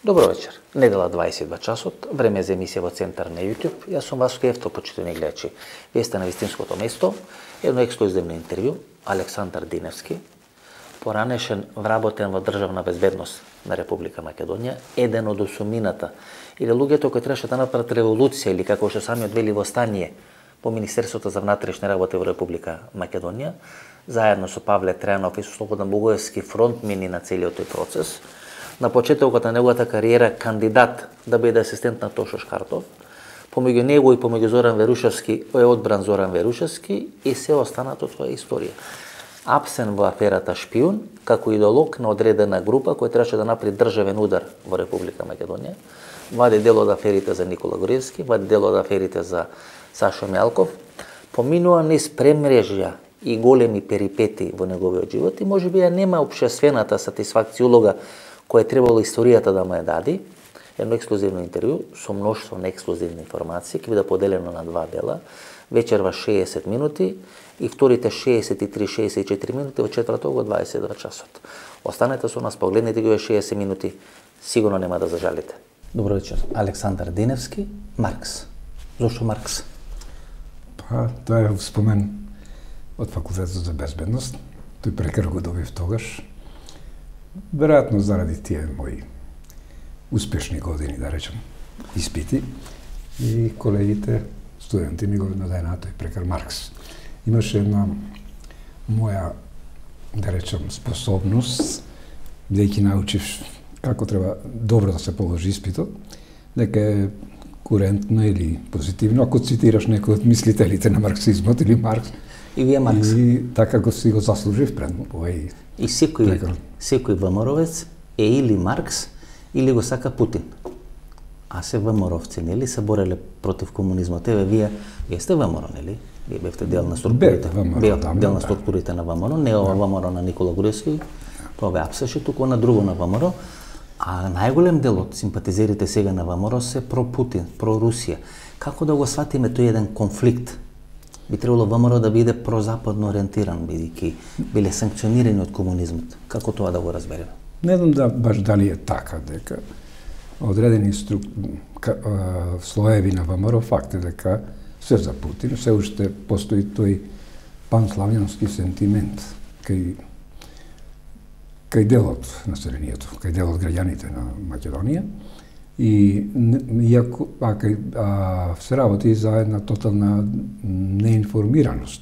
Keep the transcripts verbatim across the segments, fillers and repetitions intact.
Добро вечер. Недела дваесет и два часот, време за емисија во центар на YouTube. Јас сум Васко Евто, почитувани гледачи. Вие сте на вистинското место. Едно ексклузивно интервју. Александар Диневски, поранешен вработен во државна безбедност на Република Македонија, еден од осумината или луѓето кои требаше да направат револуција или како што самиот вели востание по Министерството за внатрешни работи во Република Македонија, заедно со Павле Трајанов и со Слободан Бугаевски фронтмени на целиот тој процес. На почетокот на неговата кариера кандидат да биде асистент на Тошо Шкартов, помеѓу него и помеѓу Зоран Верушевски е одбран Зоран Верушевски и се останато тоа е историја. Апсен во аферата Шпион, како идеолог на одредена група која требаше да направи државен удар во Република Македонија, вади дел од аферите за Никола Груевски, вади дел од аферите за Сашо Мјалков, поминува низ премрежја и големи перипети во неговиот живот и можеби ја нема општествената сатисфакција улога која требало историјата да му ја дади. Едно ексклузивно интервју со мноштво на ексклузивни информации ќе биде поделено на два дела, вечерва шеесет минути и вторите шеесет и три шеесет и четири минути во четврток во дваесет и два часот. Останете со нас, погледнете ги овие шеесет минути, сигурно нема да зажалите. Добро вечер. Александар Диневски, Маркс. Зошто Маркс? Па, тоа е спомен од Факултетот за безбедност. Тој прекар го добив тогаш. Веројатно заради тие мои успешни години, да речем, испити, и колегите, студенти ми го нададе тој прекар Маркс. Имаше една моја, да речем, способност, бидејќи научив како треба добро да се положи испитот, дека е курентно или позитивно, ако цитираш некој од мислителите на марксизмот или Маркс. И вие Маркс. И така го си го заслужив пред овој. И секој секој ВМРО-вец е или Маркс или го сака Путин. А се ВМРО-вци, нели, се бореле против комунизмот. Еве вие, вие сте ВМРО, нели? Вие бевте дел на структурите. Бевте дел на структурите на ВМРО, не ова ВМРО на Никола Груевски. Тоа бе апсеше туку на друго на ВМРО. А најголем дел од симпатизерите сега на ВМРО се про Путин, про Русија. Како да го сватиме тој еден конфликт? Би требало ВМРО да биде прозападно ориентиран, бидејќи биле санкционирани од комунизмот. Како тоа да го разбереме? Не знам да баш дали е така, дека одредени струк... слоеви на ВМРО факт е дека се за Путин, се уште постои тој панславјански сентимент кај кај дел од населението, кај дел од граѓаните на Македонија. И иако а, кај, а, се работи за една тотална неинформираност,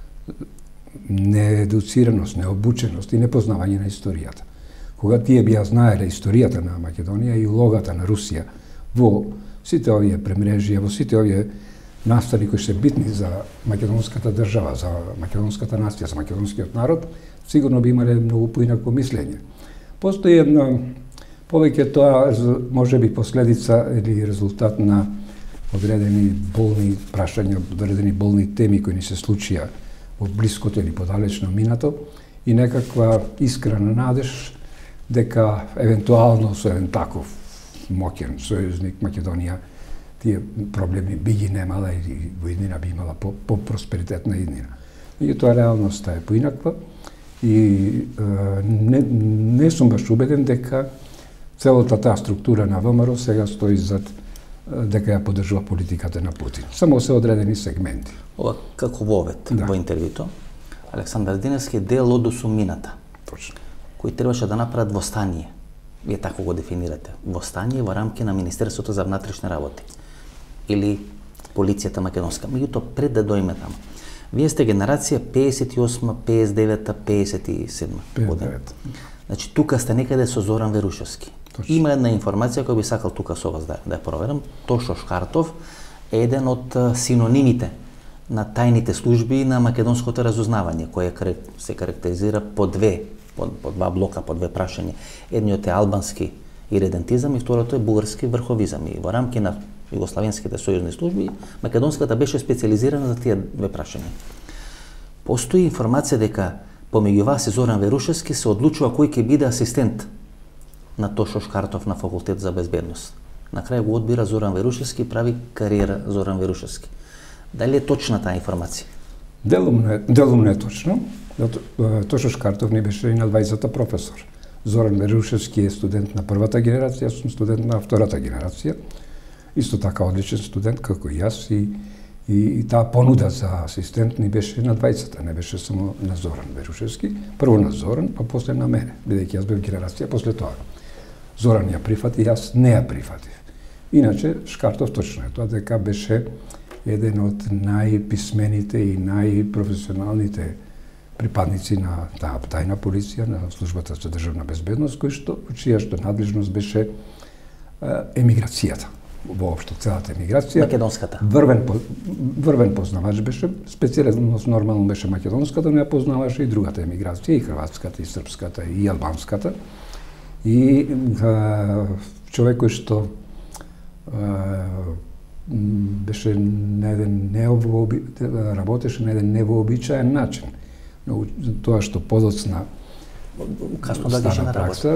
неедуцираност, необученост и непознавање на историјата. Кога тие би ја знаеле историјата на Македонија и улогата на Русија во сите овие премрежија, во сите овие настани кои се битни за македонската држава, за македонската нација, за македонскиот народ, сигурно би имале многу поинако мислење. Постои една повеќе тоа може би последица или резултат на одредени болни прашања, одредени болни теми кои ни се случија во блиското или подалечно минато и некаква искрена надеж дека евентуално со еден таков моќен сојузник Македонија тие проблеми би ги немала и во иднина би имала по, по просперитетна иднина. Меѓутоа реалноста е поинаква и е, не, не сум баш убеден дека целата таа структура на ВМРО сега стои зад дека ја поддржува политиката на Путин. Само се одредени сегменти. Ова како вовет да. Во интервјуто, Александар Диневски е дел од осумината. Точно. Кои требаше да направат востание. Вие тако го дефинирате. Востание во рамки на Министерството за внатрешни работи или полицијата македонска. Меѓутоа пред да дојме таму. Вие сте генерација пеесет и осма, пеесет и девета, пеесет и седма година. Значи тука сте некаде со Зоран Верушевски. Точно. Има една информација која би сакал тука со вас да, да ја проверам. Тошо Шкартов е еден од синонимите на тајните служби на македонското разузнавање, кој се карактеризира по две, по, по два блока, по две прашања. Едниот е албански иредентизам и второто е бугарски врховизам. И во рамки на југославенските сојузни служби, македонската беше специализирана за тие две прашања. Постои информација дека помеѓу вас и Зоран Верушевски се одлучува кој ќе биде асистент на Тошо Шкартов на Факултет за безбедност. На крај го одбира Зоран Верушевски и прави кариера Зоран Верушевски. Дали е точна таа информација? Делумно е, делумно е точно. Тошо Шкартов не беше и на двајцата професор Зоран Верушевски е студент на првата генерација, јас сум студент на втората генерација. Исто така одличен студент како и јас и, и, и таа понуда за асистент ни беше на двајцата, не беше само на Зоран Верушевски. Прво на Зоран, па после на мене, бидејќи јас бев генерација после тоа. Зоран ја прифати, јас не ја прифатив. Иначе, Шкартов точно е тоа дека беше еден од најписмените и најпрофесионалните припадници на таа тајна полиција, на службата за државна безбедност, кој што чија што надлежност беше емиграцијата. Воопшто целата емиграција. Македонската. Врвен врвен познавач беше, специјално нормално беше македонската, но ја познаваше и другата емиграција, и хрватската, и српската, и албанската. И а, човек кој што а, беше на еден неовооби, работеше на еден невообичаен начин. Но тоа што подоцна касно да беше на пракса,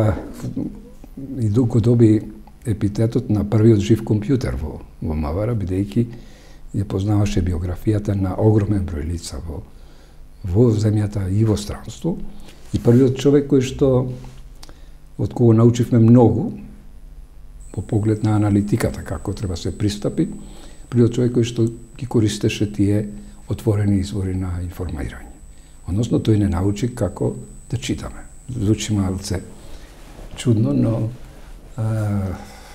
и дуго доби епитетот на првиот жив компјутер во, во Мавара, бидејќи ја познаваше биографијата на огромен број лица во, во земјата и во странство. И првиот човек кој што од кого научивме многу по поглед на аналитиката, како треба се пристапи, првиот човек кој што ги користеше тие отворени извори на информирање. Односно, тој не научи како да читаме. Звучи малце чудно, но а...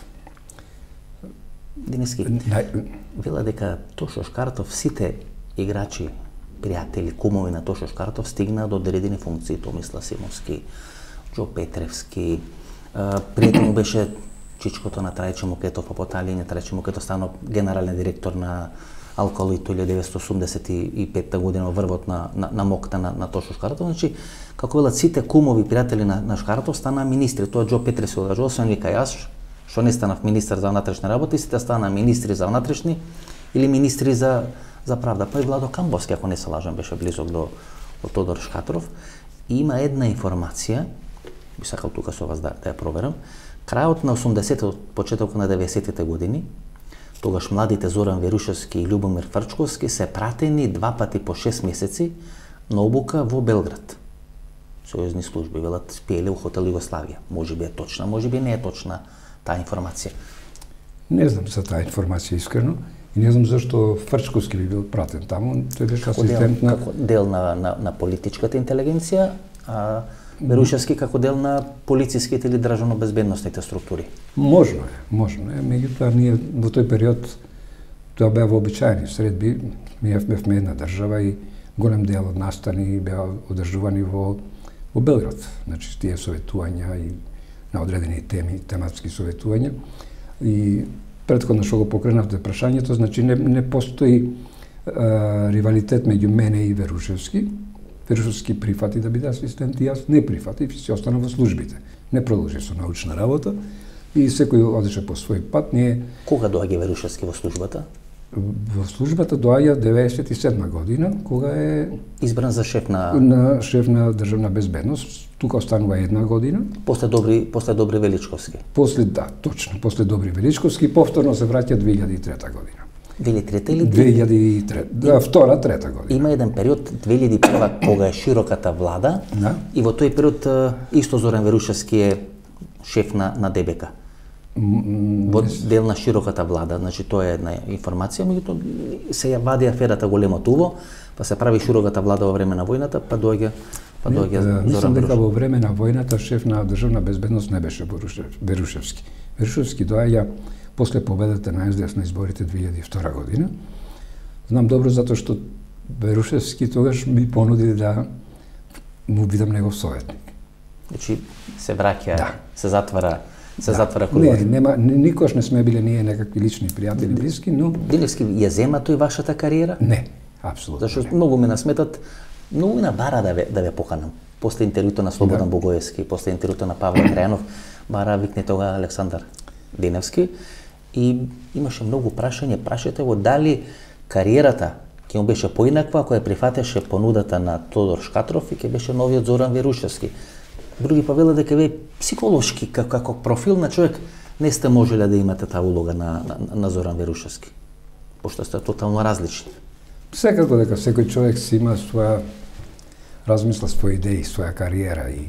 Денески, вела дека Тошо Шкартов, сите играчи, пријатели, кумови на Тошо Шкартов стигнаа до одредени функции, Томислав Симовски, Џо Петревски, пријател му беше чичкото на Трајче Мукетов, а поталиње Трајче Мукетов стана генерален директор на Алкалоито илјада деветстотини осумдесет и петта година во врвот на, на, на мокта на, на Тошо Шкартов. Значи, како велат, сите кумови пријатели на, на Шкартов станаа министри. Тоа Џо Петревски го кажува, освен вика јас, што не станав министар за внатрешни работи, сите станаа министри за внатрешни или министри за, за правда. Па и Владо Камбовски, ако не се лажам, беше близок до, до Тодор Шкартов. И има една информација, би сакал тука со вас да, да ја проверам, крајот на осумдесетите, почетокот на деветдесетите години, тогаш младите Зоран Верушевски и Љубомир Фрчковски се пратени два пати по шест месеци на обука во Белград. Сојузни служби, велат, спиеле у хотел Југославија. Може би е точна, може би не е точна таа информација. Не знам за таа информација искрено и не знам зашто Фрчковски би бил пратен таму. Тој беше асистент на како дел на, на, на политичката интелигенција, а Верушевски како дел на полициските или државно-безбедносните структури. Можно е, можно е. Меѓутоа, ние во тој период тоа беа вообичаени средби. Ние бевме една држава и голем дел од настани беа одржувани во, во Белград. Значи, тие советувања и на одредени теми, тематски советувања. И претходно што го покренавте прашањето, значи не, не постои а, ривалитет меѓу мене и Верушевски. Верушевски прифати да биде асистент и јас не прифатив и се остана во службите. Не продолжи со научна работа и секој одеше по свој пат. Ние... Кога доаѓа Верушевски во службата? Во службата доаѓа деветдесет и седма година, кога е избран за шеф на на шеф на државна безбедност. Тука останува една година. После Добри, после Добри Величковски. После да, точно, после Добри Величковски повторно се враќа две илјади и трета година. две илјади и трета или две илјади и трета, да, втора, трета година. Има еден период две илјади и прва кога е широката влада, да. И во тој период исто Зоран Верушевски е шеф на на ДБК. Во дел на широката влада, значи тоа е една информација, меѓутоа се ја вади аферата големо туво, па се прави широката влада во време на војната, па доаѓа па доаѓа Зоран Верушевски. Мислам дека во време на војната шеф на државна безбедност не беше Верушевски. Верушевски доаѓа после победата на Ес Де Ес на изборите две илјади и втора година. Знам добро затоа што Верушевски тогаш ми понуди да му бидам негов советник. Значи се враќа, да. се затвара, се да. затвара кругот. Не, нема никош не сме биле ние некакви лични пријатели блиски, но Диневски ја зема тој вашата кариера? Не, апсолутно. Зашто многу ме насметат, многу на бара да ве да ве поканам. После интервјуто на Слободан да. Богоевски, после интервјуто на Павле Крајанов, бара викне тога Александар Диневски. И имаше многу прашање, прашате го дали кариерата ќе му беше поинаква ако ја прифатеше понудата на Тодор Шкатров и ќе беше новиот Зоран Верушевски. Други па велат дека ве психолошки како, како профил на човек не сте можеле да имате таа улога на, на, на Зоран Верушевски, пошто сте тотално различни. Секако дека секој човек си има своја размисла, своји идеи, своја кариера и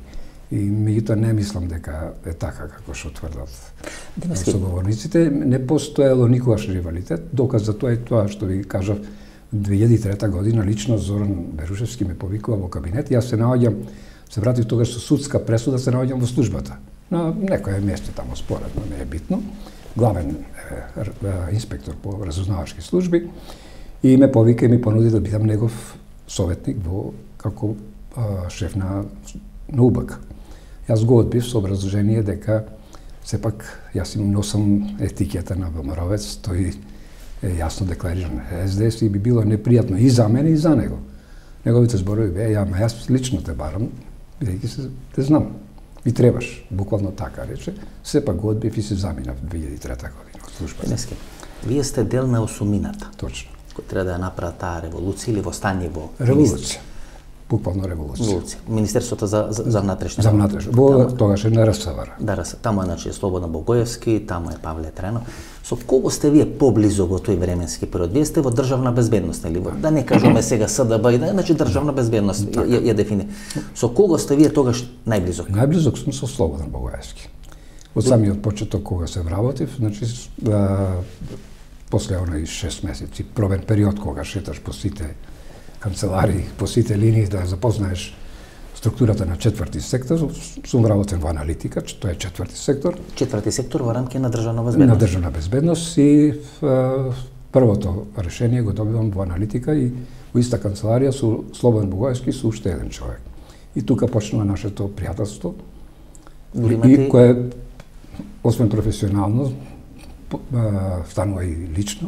И меѓутоа не мислам дека е така како што тврдат Диневски соговорниците. Не постоело никогаш ривалитет. Доказ за тоа е тоа што ви кажав, две илјади и трета година лично Зоран Берушевски ме повикува во кабинет. Јас се наоѓам, се вратив тогаш со судска пресуда, се наоѓам во службата. На некое место тамо споредно, не е битно. Главен е, е, инспектор по разузнавачки служби и ме повика и ми понуди да бидам негов советник во како а, шеф на на УБК. Јас го одбив со образложение дека сепак јас им носам етикета на ВМРО-вец, тој е јасно деклариран Ес Де Ес и би било непријатно и за мене и за него. Неговите зборови беа, ја, ма јас лично те барам, бидејќи се те знам. И требаш, буквално така рече, сепак го одбив и се заминав две илјади и трета година од службата. Диневски, вие сте дел на осумината. Точно. Кој треба да ја направи таа револуција или востание во Револуција. Буквално револуција. Револуција. Министерството за за, за внатрешни За работи. внатрешни. Во тогаш е на РСВР. Да, раз- таму е значи Слободан Богоевски, таму е Павле Трајанов. Со кого сте вие поблизо во тој временски период? Вие сте во државна безбедност, нели? Да не кажуваме сега С Д Б, и да, значи државна безбедност ја, ја дефини. Со кого сте вие тогаш најблизок? Најблизок сум со Слободан Богоевски. Од самиот почеток кога се вработив, значи а, после онај шест месеци, пробен период кога шеташ по сите канцеларии, по сите линии да запознаеш структурата на четврти сектор, сум вработен во аналитика, че тоа е четврти сектор, Четврти сектор во рамки на државна на безбедност. државна безбедност и а, првото решение го добивам во аналитика и во иста канцеларија со Слободан Богоевски со уште еден човек. И тука почнува нашето пријателство, Дури и имате кое освен професионално по- а, станува и лично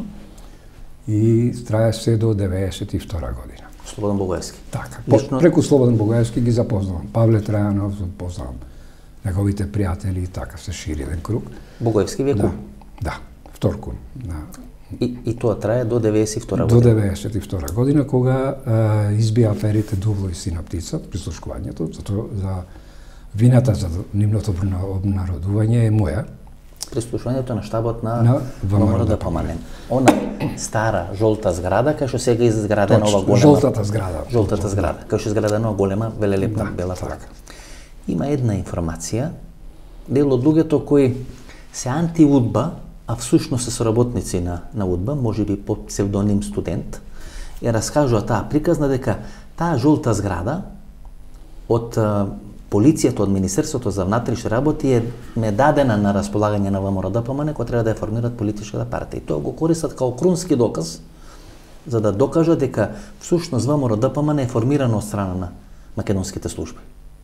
и трае се до деветдесет и втора година. Слободан Богоевски. Така, по, Лично- преку Слободан Богоевски ги запознавам. Павле Трајанов, запознавам неговите пријатели и така се шири еден круг. Богоевски вие Да, кум. да, втор кум. На, И, и тоа трае до деветдесет и втора до година. деветдесет и втора година, кога а, избија аферите Дубло и Синаптица, прислушкувањето, зато за вината за нивното обнародување е моја. Прислушувањето на штабот на, На ВМРО ВМРО да помане. Она стара жолта зграда, кај што сега е изградена Точно, ова голема. жолтата зграда. Жолтата зграда, кај што е изградена ова голема велелепна Да, бела така. флага. Има една информација, дел од луѓето кои се анти-УДБА, а всушност се соработници на, на УДБА, може би под псевдоним студент, ја раскажува таа приказна дека таа жолта зграда од а, полицијата, од Министерството за внатрешни работи е ме дадена на располагање на ВМРО Д П М Н кој треба да ја формираат политичката партија. И тоа го користат као крунски доказ за да докажат дека всушност ВМРО Д П М Н е формирано од страна на македонските служби.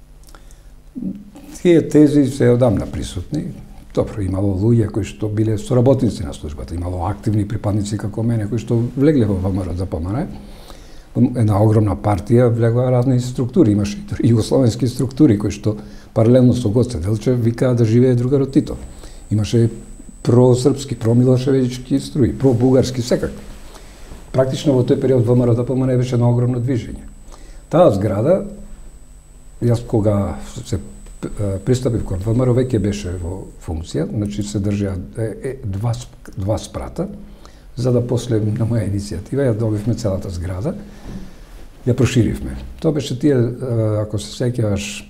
Тие тези се одамна присутни. Добро, имало луѓе кои што биле соработници на службата, имало активни припадници како мене кои што влегле во ВМРО Д П М Н. Една огромна партија влегла разни структури, имаше и југословенски структури кои што паралелно со Гоце Делчев викаа да живее другарот Тито. Имаше просрпски, промилошевички струи, пробугарски, секак. Практично во тој период ВМРО Д П М Н беше едно огромно движење. Таа зграда, јас кога се пристапив кон ВМРО веќе беше во функција, значи се држеа два, два спрата, за да после на моја иницијатива ја добивме целата зграда, ја проширивме. Тоа беше тие, ако се сеќаваш,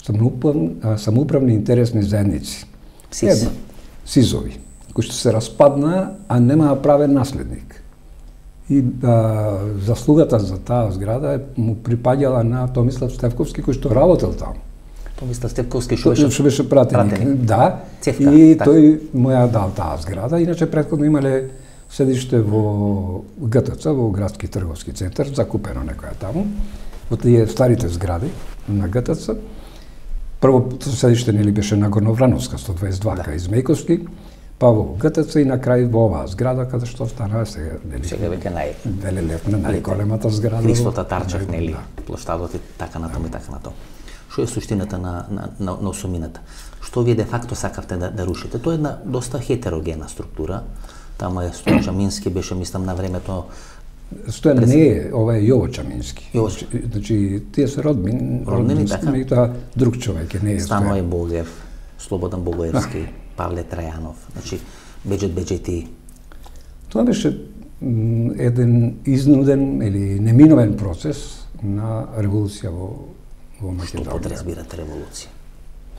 самоуправни интересни заедници. СИЗ. СИЗови, кои што се распадна, а немаа правен наследник. И а, заслугата за таа зграда му припаѓала на Томислав Стевковски, кој што работел таму. Томислав Стевковски што беше Што беше пратеник. пратеник. Да, Цевка, и така. тој му ја дал таа зграда. Иначе претходно имале седиште во Г Т Ц, во градски трговски центар, закупено некоја таму, во тие старите згради на Г Т Ц. Прво седиште нели беше на Горноврановска сто дваесет и два, Да. кај Измејковски, па во Г Т Ц и на крај во оваа зграда, каде што стана сега, нели, сега веќе нај велелепна, најголемата зграда. Христо во- Татарчев, нели, Да. плоштадот и така натаму и така натаму. Што е суштината на, на, на, на осумината? Што вие де факто сакавте да, да рушите? Тоа е една доста хетерогена структура. Таму е Стојан Чамински, беше, мислам, на времето Стојан не е, ова е Јово Чамински. Јово. Значи, значи тие се родбин, Роднини, така. меѓутоа друг човек е, не е Станој Стојан. Богев, Слободан Богоевски, Павле Трајанов, значи Беџет Беџети. Тоа беше м, еден изнуден или неминовен процес на револуција во, во Што Македонија. подразбирате револуција?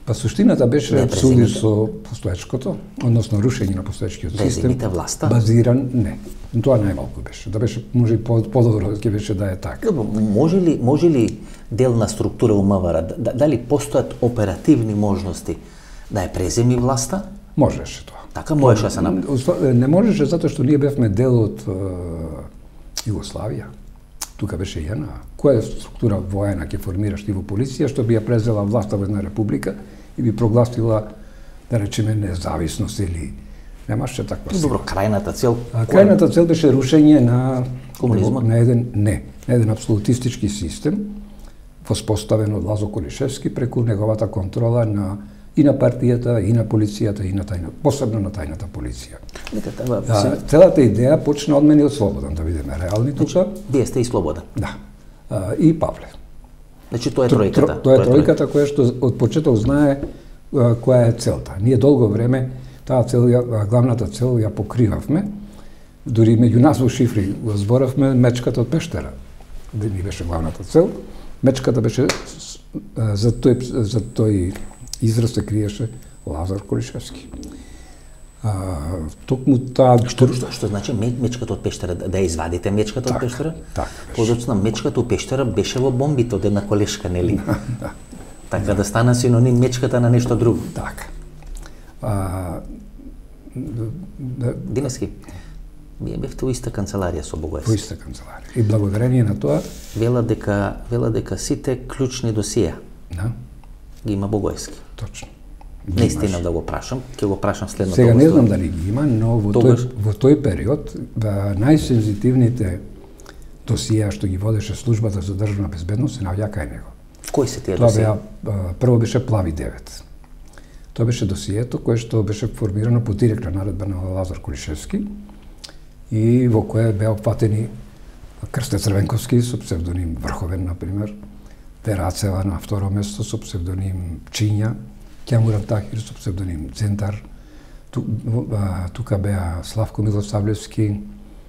Па суштината беше Да ја абсурди преземите? со постоечкото, односно рушење на постоечкиот Да ја систем. земите власта? Базиран, не. Тоа најмалку беше. Да беше, може и по- подобро ќе беше да е така. Добро, може ли, може ли делна структура у МВР, да, дали постојат оперативни можности да ја преземи власта? Можеше тоа. Така можеше да се направи. Усла- Не можеше затоа што ние бевме дел од е, Југославија. Тука беше ЈНА. Која структура воена ќе формираш ти во полиција што би ја презела власта во една република и би прогласила, да речеме, независност или немаше таква сила. Добро, крајната цел. А крајната цел беше рушење на Комунизмот? на еден не, на еден апсолутистички систем воспоставен од Лазо Колишевски преку неговата контрола на и на партијата, и на полицијата, и на тајна, посебно на тајната полиција. Видите, това, А, се- целата идеја почна од мене и од Слободан, да бидеме реални тука. Вие сте и слободен. Да. А, и Павле. Значи тоа е Тро- тројката. Тоа е тројката која што од почеток знае а, која е целта. Ние долго време таа цел, ја- главната цел ја покривавме. Дури меѓу нас во шифри го зборавме мечката од пештера. Да ни беше главната цел. Мечката беше с- а, за тој за тој израз се криеше Лазар Колишевски. А, токму таа Што, што, што значи ме- мечката од пештера, да да ја извадите мечката од Така, пештера? така беше. Подоцна мечката од пештера беше во бомбите од една колешка, нели? Така да стана синоним мечката на нешто друго. така. А, да, Динески, вие бевте во иста канцеларија со во Богоевски. иста канцеларија. И благодарение на тоа, Вела дека вела дека сите клучни досија да, ги има Богоевски. точно. Наистина да го прашам, ќе го прашам следното. Сега не знам гостување. дали ги има, но во Тогаш- тој во тој период ба, најсензитивните досија што ги водеше службата за државна безбедност се наоѓа кај него. Кои се тие Тоа досија? беа а, прво беше Плави девет. Тоа беше досието кое што беше формирано по директна наредба на Лазар Колишевски и во кое беа опфатени Крсте Црвенковски со псевдоним Врховен, например, Терацева на второ место со псевдоним Чиња, Ќамуран Тахир со псевдоним Центар, ту, а, тука беа Славко Милосавлевски,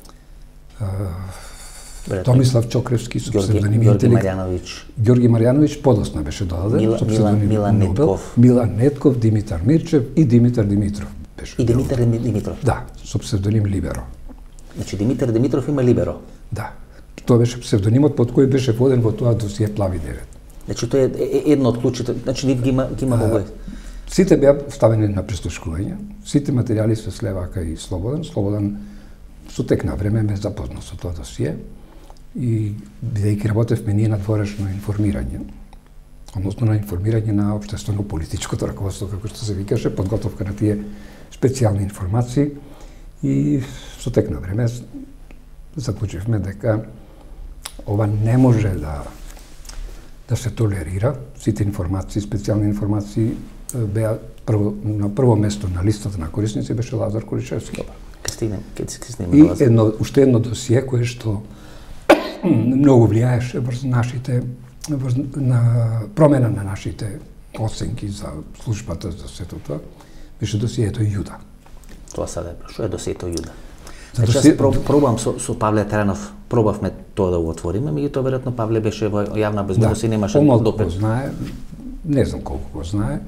а, Веројатно Томислав Чокревски со Ѓорги, псевдоним Ѓорги Интелект. Марјановиќ. Ѓорги Марјановиќ подосна беше додаден Мила- со Мила- псевдоним Милан Нобел. Нетков. Милан Нетков, Димитар Мирчев и Димитар Димитров беше. И Димитар Димитров. Да, со псевдоним Либеро. Значи Димитар Димитров има либеро. Да. Тоа беше псевдонимот под кој беше воден во тоа досие Плави девет. Значи тоа е е- е едно од клучите, значи нив ги има ги има Богоевски. Сите беа ставени на прислушкување, сите материјали се слева кај Слободан. Слободан со тек на време ме запозна со тоа досие и бидејќи работевме ние на дворешно информирање, односно на информирање на општествено-политичкото раководство, како што се викаше, подготовка на тие специјални информации и со тек на време заклучивме дека ова не може да да се толерира. Сите информации, специјални информации е, беа прво, на прво место на листата на корисници беше Лазар Колишевски. Ке стигнем, ке ке стигнем И до вас. едно, уште едно досие кое што многу влијаеше врз нашите врз, на промена на нашите оценки за службата за сето тоа, беше досието Јуда. Тоа саде, што е досието Јуда? За Значи, досие- јас проб, пробам со, со Павле Таранов, пробавме тоа да го отвориме, меѓутоа веројатно Павле беше во јавна безбедност и немаше помалку допир. го знае, не знам колку го знае,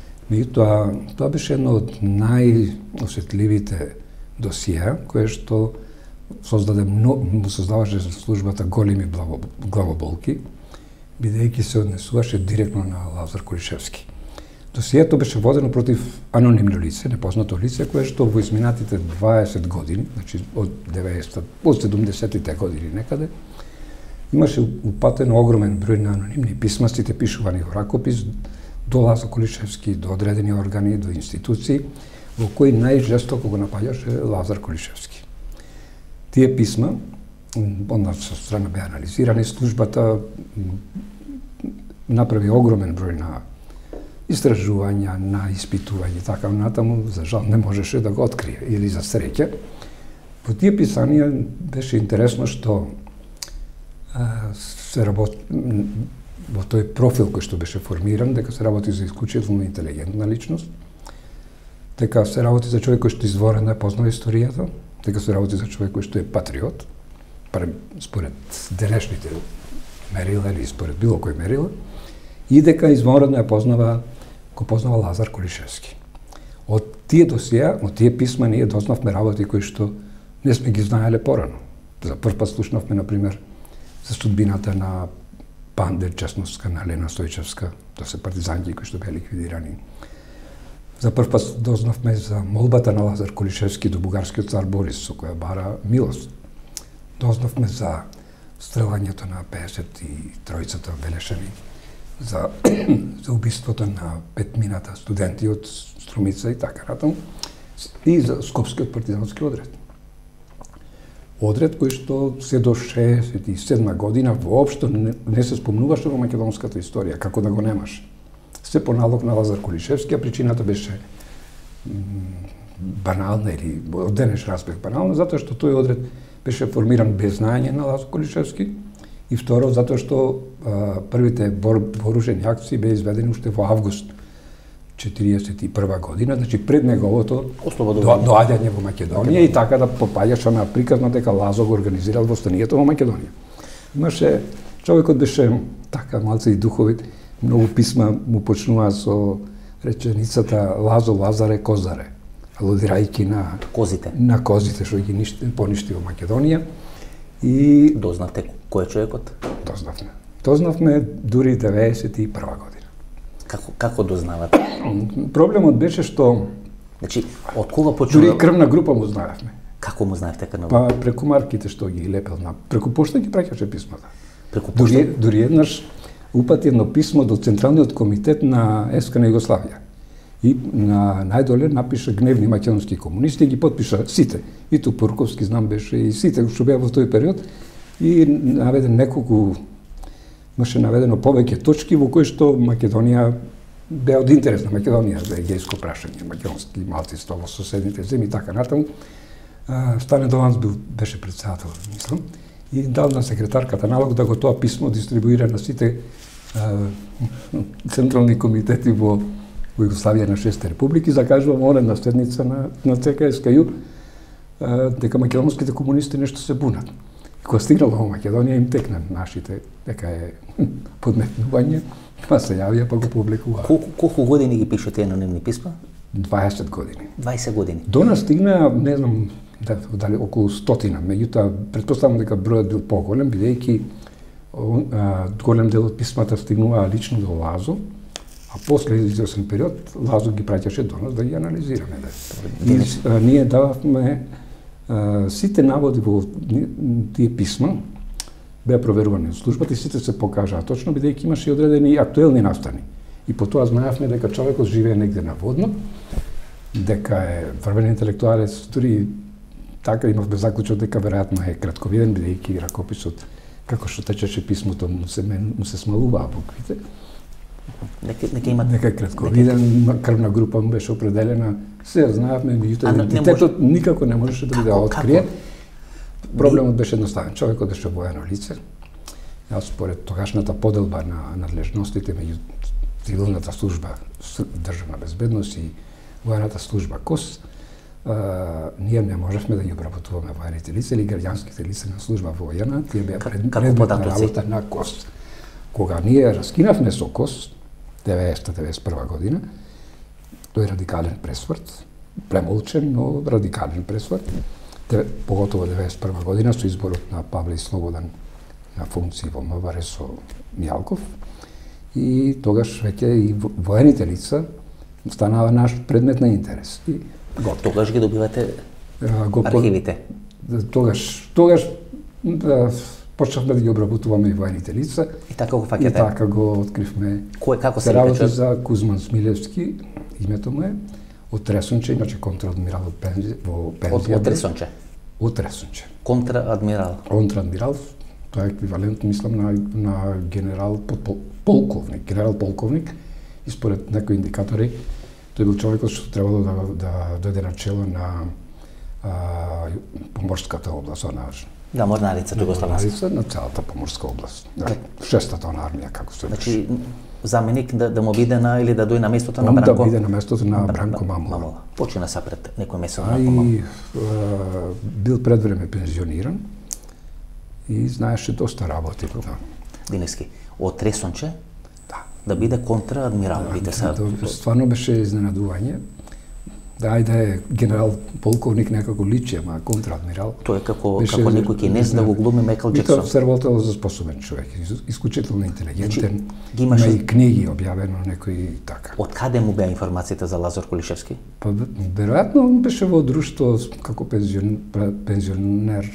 меѓутоа тоа беше едно од најосетливите досија кое што создаде мно, му создаваше за службата големи главо, главоболки, бидејќи се однесуваше директно на Лазар Колишевски. Досието беше водено против анонимно лице, непознато лице, кое што во изминатите дваесет години, значи од деветдесет, од седумдесетите години некаде, имаше упатено огромен број на анонимни писма, сите пишувани во ракопис, до Лазар Колишевски, до одредени органи, до институции, во кои најжестоко го напаѓаше Лазар Колишевски. Тие писма, онда со страна беа анализирани, службата направи огромен број на истражувања, на испитување, така натаму, за жал не можеше да го открие, или за среќа. Во тие писанија беше интересно што а, се работи во тој профил кој што беше формиран, дека се работи за исклучително интелигентна личност, дека се работи за човек кој што изворено е познава историјата, дека се работи за човек кој што е патриот, според денешните мерила или според било кој мерила, и дека изворено ја познава го познава Лазар Кулишевски. Од тие досија, од тие писма ние дознавме работи кои што не сме ги знаеле порано. За прв пат слушнавме, например, за судбината на Пандер Чесновска, на Лена Стојчевска, тоа се партизанки кои што беа ликвидирани. За прв пат дознавме за молбата на Лазар Кулишевски до бугарскиот цар Борис, со која бара милост. Дознавме за стрелањето на педесет и тројцата белешани, за, за убиството на петмината студенти од Струмица и така натаму, и за Скопскиот партизански одред. Одред кој што се до шеесет и седма година воопшто не, не се спомнуваше во македонската историја, како да го немаш. Се по налог на Лазар Кулишевски, а причината беше банална или од денеш распех банална, затоа што тој одред беше формиран без знаење на Лазар Кулишевски и второ затоа што а, првите бор, вооружени акции беа изведени уште во август четириесет и прва година, значи пред неговото до, доаѓање во Македонија и така да попаѓаше на приказна дека Лазо го организирал востанието во Македонија. Имаше, човекот беше така малце и духовит, многу писма му почнуваа со реченицата Лазо Лазаре Козаре, алудирајќи на козите, на козите што ги ништи, поништи во Македонија. И дознавте кој е човекот? Дознавме. Дознавме дури деветдесет и прва година. Како како дознавате? Проблемот беше што значи од кога почнува? Дури крвна група му знаевме. Како му знаевте крвна група? Па преку марките што ги лепел на преку пошта ги праќаше писмата. Преку пошта? Дури, дури еднаш упати едно писмо до Централниот комитет на СК на Југославија. И на најдоле напиша гневни македонски комунисти и ги потпиша сите. И Тупурковски знам беше и сите што беа во тој период и наведен неколку имаше наведено повеќе точки во кои што Македонија беа од интерес на Македонија за егејско прашање, македонски малцинство во соседните земји и така натаму. Стане Доланц бил беше претседател, мислам, и дал на секретарката налог да го тоа писмо дистрибуира на сите а, централни комитети во во Југославија на шесте републики, закажува моредна седница на на ЦКСКЮ дека македонските комунисти нешто се бунат. Кога стигнало во Македонија им текна нашите дека е подметнување, па се јавија па го публикуваа. Колку, колку години ги пишете анонимни писма? дваесет години. дваесет години. До нас стигна, не знам, дали околу стотина, меѓутоа претпоставам дека бројот бил поголем, бидејќи голем дел од писмата стигнуваа лично до Лазо, а после извесен период Лазо ги праќаше до нас да ги анализираме. Да. И, а, ние дававме а, сите наводи во тие писма беа проверувани од службата и сите се покажаа точно, бидејќи имаше и одредени актуелни настани. И по тоа знаевме дека човекот живее негде наводно, дека е врвен интелектуалец, дури така имавме заклучок дека веројатно е кратковиден, бидејќи ракописот како што течеше писмото му се му се смалуваа буквите. Нека нека има нека кратковиден, нека... крвна група му беше определена. Се знаевме, меѓутоа идентитетот може... никако не можеше да биде откриен. Проблемот беше едноставен. Човекот беше воено лице. Јас според тогашната поделба на надлежностите меѓу цивилната служба државна безбедност и воената служба КОС, а, ние не можевме да ги обработуваме воените лица или граѓанските лица на служба воена, тие беа пред, предмет на работа на КОС. Кога ние раскинавме со КОС, деветдесета до деветдесет и прва година, тој радикален пресврт, премолчен, но радикален пресврт, поготово деветдесет и прва година со изборот на Павле и Слободан на функции во МВР со Мијалков, и тогаш веќе и воените лица станава наш предмет на интерес. И готово. Тогаш ги добивате го, архивите? Тогаш, тогаш да, почнавме да ги обработуваме и воените лица. И така го фаќате? И така го откривме. Кој, како се работи за Кузман Смилевски, името му е, од Тресонче, иначе контраадмирал од пензија, во пензија. Од Тресонче? Од Тресонче. Контраадмирал? Контраадмирал, тоа е еквивалент, мислам, на, на генерал полковник, генерал полковник, и според некои индикатори, тој бил човекот што требало да, да дојде на чело на а, поморската област, она да, морнарица Југославенска. На целата поморска област. Да, шестата на армија, како се беше. Значи, заменик да, да му биде на, или да дојде на местото на Он Бранко? Да биде на местото на Бранко Мамула. Мамула. Почина са пред некој месец на Бранко Мамула. И бил пред време пензиониран и знаеше доста работи. Да. Диневски, од Тресонче? Да. да биде контраадмирал. Да, да, стварно беше изненадување. Да, ајде е генерал полковник некако личи, ама контраадмирал. Тој е како беше, како некој кинез да го глуми Майкл Джексон. И тоа се работело за способен човек, исклучително интелигентен. Ги имаше... Има и книги објавено некои така. Од каде му беа информациите за Лазар Кулишевски? Па веројатно он беше во друштво како пензион, пензионер,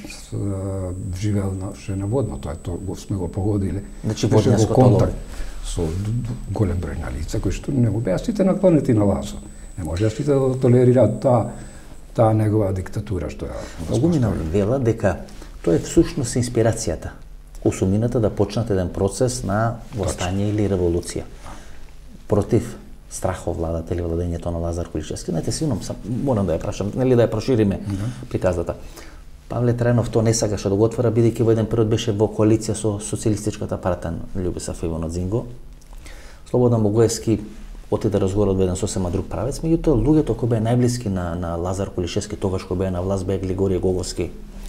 живеел на Шенаводно, тоа тоа го сме го погодиле. Значи воднијско толово со голем број на лица кои што не го беа сите наклонети на Лазо. Не може сите да толерираат таа таа негова диктатура што ја. Многумина вела дека тоа е всушност инспирацијата. Осумината да почнат еден процес на востање или револуција против страховладата или владењето на Лазар Кулишевски. Знаете, сином сам морам да ја прашам, нели да ја прошириме mm -hmm. приказата. Павле Тренов тоа не сакаше да го отвора, бидејќи во еден период беше во коалиција со социјалистичката партија Љубисав Иванов-Дзинго. Слободан Богоевски оти да разговара од еден сосема друг правец, меѓутоа луѓето кои беа најблиски на на Лазар Кулишевски тогаш кога беа на власт беа Глигорije Гоговски.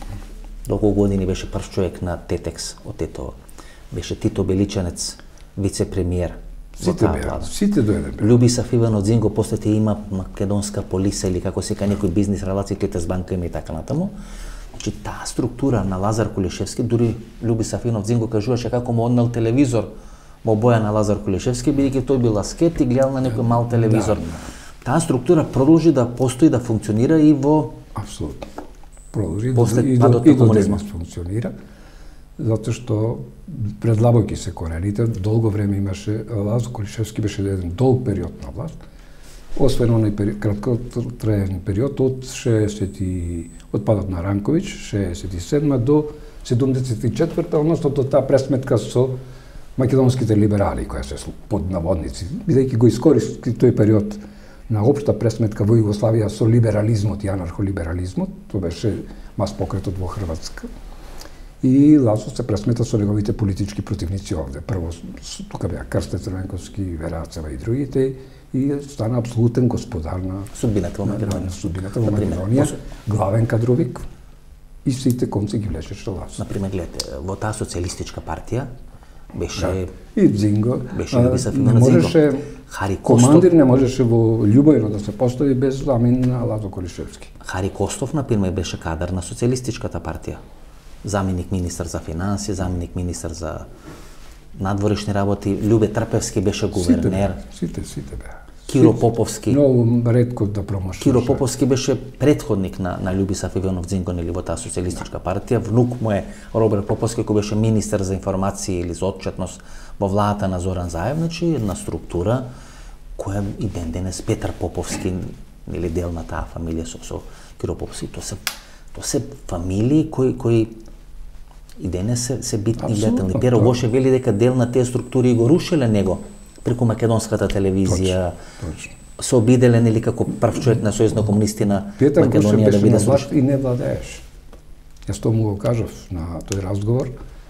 Долго години беше прв човек на Тетекс од Тетово. Беше Тито Беличанец, вице-премиер во таа влада. Сите дојде. Љубисав Иванов-Дзинго после те има македонска полиса или како се ка некои бизнис релации с банка има и така натаму. Значи таа структура на Лазар Кулишевски, дури Љубисав Иванов-Дзинго кажуваше како му однел телевизор во боја на Лазар Кулишевски, бидејќи тој бил аскет и гледал на некој мал телевизор. Да, да. Таа структура продолжи да постои, да функционира и во... Апсолутно. Продолжи после и до, до, и до комунизмот функционира, затоа што предлабојќи се корените, долго време имаше, Лазар Кулишевски беше еден долг период на власт, освен оној период, краткотраен период од шеесет и од падот на Ранковиќ, шеесет и седма до седумдесет и четврта, односно до таа пресметка со македонските либерали, која се под наводници, бидејќи го искористи тој период на општа пресметка во Југославија со либерализмот и анархолиберализмот, тоа беше мас покретот во Хрватска. И Лазо се пресмета со неговите политички противници овде. Прво, тука беа Крсте Црвенковски, Верацева и другите, и стана апсолутен господар на судбината во Македонија. Судбината во Македонија, главен кадровик, и сите конци ги влечеше Лазо. Например, гледате, во таа социјалистичка партија беше да. И Дзинго. Беше Љубисав Иванов-Дзинго. Хари Костов. Командир не можеше во Љубојно да се постави без замин на Лазо Кулишевски. Хари Костов, например, беше кадар на социјалистичката партија. Заменик министар за финансии, заменик министар за надворешни работи. Љубе Трпевски беше гувернер. Сите, сите беа. Киро Поповски. Многу ретко да промошуваше. Киро Поповски беше претходник на на Љубисав Иванов-Дзинго или во таа социјалистичка партија. Внук му е Роберт Поповски, кој беше министар за информации или за отчетност во владата на Зоран Заев, значи една структура која и ден денес Петар Поповски или дел на таа фамилија со, со Киро Поповски, тоа се тоа се фамилии кои кои и денес се, се битни гледателни. Перо Гоше вели дека дел на тие структури го рушеле него преку македонската телевизија. Точно. Се обиделе нели како прв човек на Сојуз на комунисти на Петар Македонија да биде слушан и не владееш. Јас тоа му го кажав на тој разговор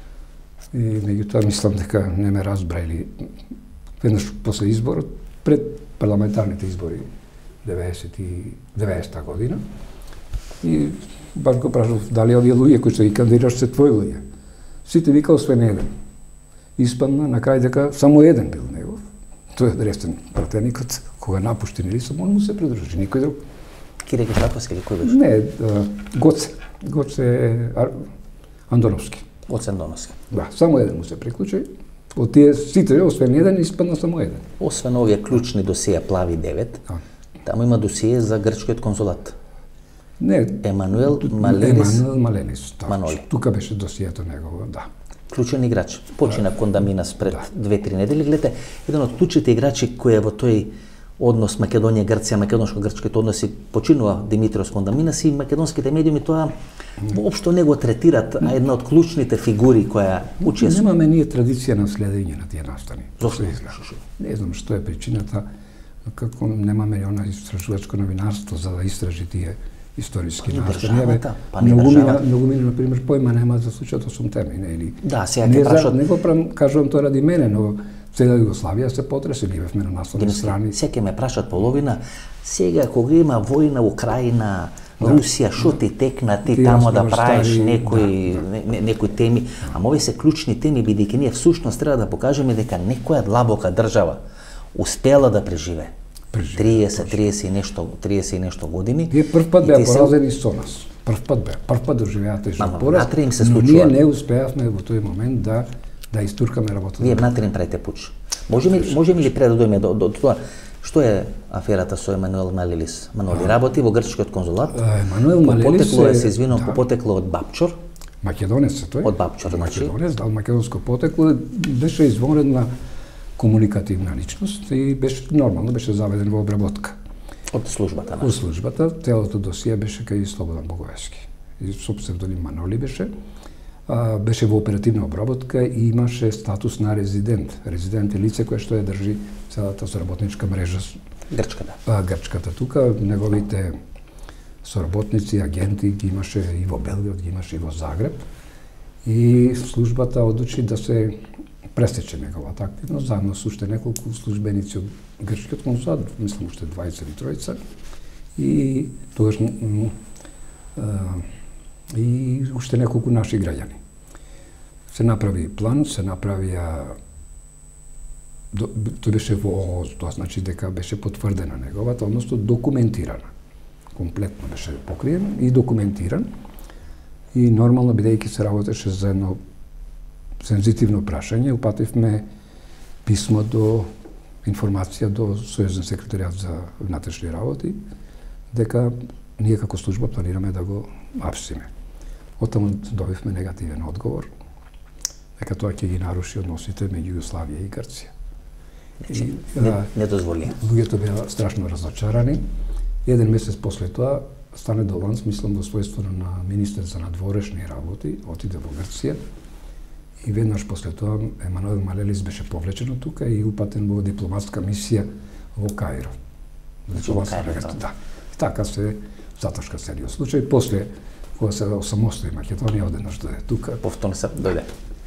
и меѓутоа мислам дека не ме разбра или веднаш после изборот, пред парламентарните избори деветдесет и деветдесета година. И баш го прашав дали овие луѓе кои што ги кандидираш се твои луѓе. Сите вика освен еден. Испадна на крај дека само еден бил негов. Тој е адресен пратеникот, кога напушти нели само он му се придружи, никој друг. Кире Гешаковски или кој беше? Не, Гоце. Гоце Андоновски. Гоце Андоновски. Да, само еден му се приклучи. Од тие сите, освен еден, испадна само еден. Освен овие клучни досија Плави девет, а. Таму има досие за грчкиот конзулат. Не, Емануел Маленис. Емануел Маленис, да. Маноли. Тука беше досието негово, да. Клучен играч. Почина да. Кондаминас пред да. две-три недели. Гледате, еден од клучните играчи кој е во тој однос Македонија, Грција, македонско-грчките односи починува Димитриос Кондаминас и македонските медиуми тоа воопшто не го третират, а една од клучните фигури која учи. Немаме ние традиција на следење на тие настани. Зошто? Не знам што е причината, како немаме она истражувачко новинарство за да истражи тие историски настани. Па не државата. Многу мина, на пример, појма нема за случајот осум теми, не или. Да, сега ќе прашат. Не го кажувам тоа ради мене, но цела Југославија се потресе, ние бевме на насовни страни. Сега ме прашат половина, сега кога има војна Украина, Русија, шо ти текна ти, ти тамо да правиш некои, да, да. Не, некои теми, ама овие се клучни теми, бидејќи ние всушност треба да покажеме дека некоја длабока држава успела да преживе. триесет, триесет и нешто, триесет и нешто години. Тие прв пат беа поразени со нас. Прв пат беа, прв пат доживеа тежок пораз, но ние не успеавме во тој момент да да истуркаме работата. Вие внатре им правите пуч. Можеме можеме ли пред да дојдеме до, до тоа? Што е аферата со Емануел Малелис? Мануел работи во грчкиот конзулат. Емануел Малелис потекло е, се извинувам, да. Потекло од Бапчор. Македонец е тој. Од Бапчор, Македонец, дал македонско потекло, беше извонредна комуникативна личност и беше нормално, беше заведен во обработка. Од службата, Од службата, целото досие беше кај Слободан Боговески. И со псевдоним Маноли беше. А, беше во оперативна обработка и имаше статус на резидент. Резидент е лице кое што ја држи целата соработничка мрежа. Грчката. А, грчката тука, неговите соработници, агенти ги имаше и во Белгиот, ги имаше и во Загреб. И службата одлучи да се пресече неговата активност, заедно со уште неколку службеници од грчкиот консулат, мислам уште дваесет и тројца, и тогаш и уште неколку наши граѓани. Се направи план, се направија, тој беше во ООС, тоа значи дека беше потврдена неговата, односно документирана. Комплетно беше покриен и документиран. И нормално, бидејќи се работеше за едно сензитивно прашање, упативме писмо до информација до Сојузен секретаријат за внатрешни работи, дека ние како служба планираме да го апсиме. Оттаму добивме негативен одговор, дека тоа ќе ги наруши односите меѓу Југославија и Грција. И, не, не дозволи. Луѓето беа страшно разочарани. Еден месец после тоа Стане Доланц, мислам во својство на министер за надворешни работи, отиде во Грција и веднаш после тоа Емануел Малелис беше повлечен од тука и упатен во дипломатска мисија во Каиро. Значи во Каиро, да. И така се затошка целиот случај. После, кога се осамостои Македонија, одеднаш дојде тука. Повторно се дојде.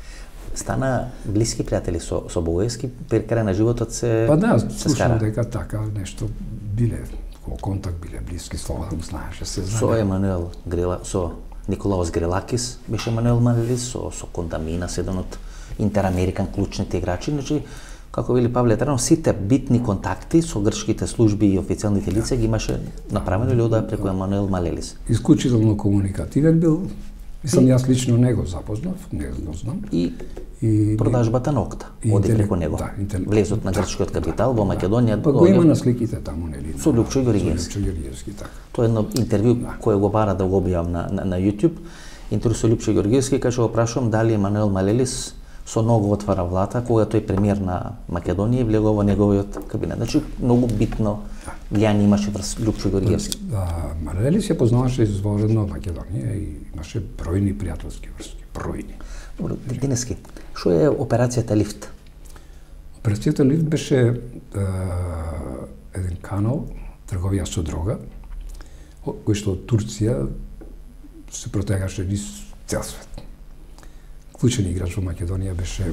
Стана блиски пријатели со со Боговески, при крај на животот се Па да, се слушам дека така нешто биле во контакт, биле блиски, Слободан знаеше се знае. Со Емануел Грела, со Николаос Грелакис беше Емануел Малелис, со со Кондаминас, еден од интерамерикан клучните играчи, значи како вели Павле Тренов, сите битни контакти со грчките служби и официјалните лица ги имаше направено или одаа преку Емануел Малелис. Исклучително комуникативен бил. Мислам, јас лично не го запознав, не го знам. И, и продажбата на Окта оди преку него. Да, интер... Влезот на грчкиот капитал да, во Македонија. Па го има на сликите таму, нели? Со Лјупчо Ѓорѓиевски. Со Лјупчо Ѓорѓиевски, така. Тоа е едно интервју да. Кое го бара да го објавам на, на, на YouTube. Интервју со Лјупчо Ѓорѓиевски, кај што го прашувам дали Емануел Малелис со ногу отвара влата кога тој премиер на Македонија и влегува во неговиот кабинет. Значи многу битно влијание имаше врз Лјупчо Ѓорѓиевски. Да, Малелис ја познаваше изворено Македонија и имаше бројни пријателски врски, бројни. Добро, Денески, што е операцијата Лифт? Операцијата Лифт беше е, еден канал трговија со дрога, кој што од Турција се протегаше низ цел свет. Клучен играч во Македонија беше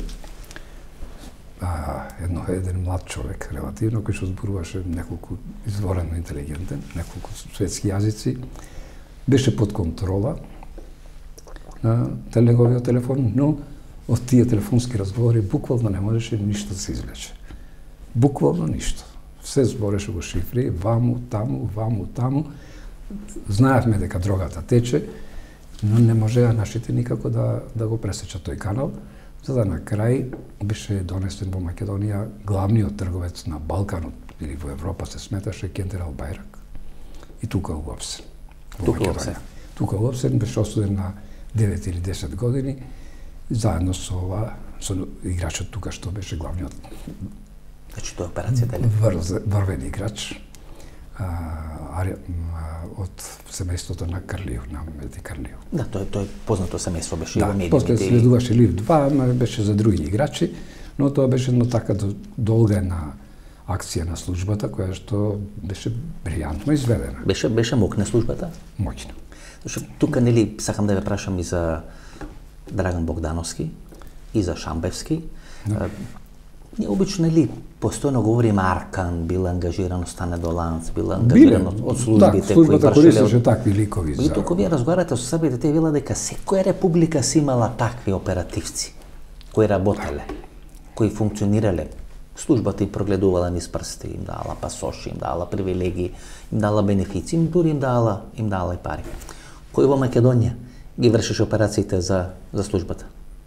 а, едно, еден млад човек, релативно, кој што зборуваше неколку изворено интелигентен, неколку светски јазици. Беше под контрола на неговиот телефон, но од тие телефонски разговори буквално не можеше ништо да се извлече. Буквално ништо. Се збореше во шифри, ваму, таму, ваму, таму. Знаевме дека дрогата тече, но не можеа нашите никако да, да го пресечат тој канал, за да на крај беше донесен во Македонија главниот трговец на Балканот или во Европа се сметаше Кентерал Бајрак. И тука уапсен. Тука уапсен. Тука уапсен, беше осуден на девет или десет години, заедно со ова, со играчот тука што беше главниот. Значи тоа операцијата ли? Врвен играч. А, а, од семејството на Карлију, на Меди Карлију. Да, тоа тоа е познато семејство, беше да, и во медиите. После следуваше Лифт два, беше за други играчи, но тоа беше едно така долга една акција на службата која што беше брилјантно изведена. Беше беше мокна службата? Моќна. Зашто тука нели сакам да ве прашам и за Драган Богдановски и за Шамбевски. Да. Ние обично ли постојано говориме Аркан, бил ангажиран од Стане Доланц, бил ангажиран од, од службите да, службата кои вршеле користеше такви ликови. И туку вие разговарате со србите, тие велат дека секоја република си имала такви оперативци кои работеле, кои функционирале. Службата им прогледувала низ прсти, им дала пасоши, им дала привилегии, им дала бенефици, им дури им дала, им дала и пари. Кој во Македонија ги вршеше операциите за, за службата?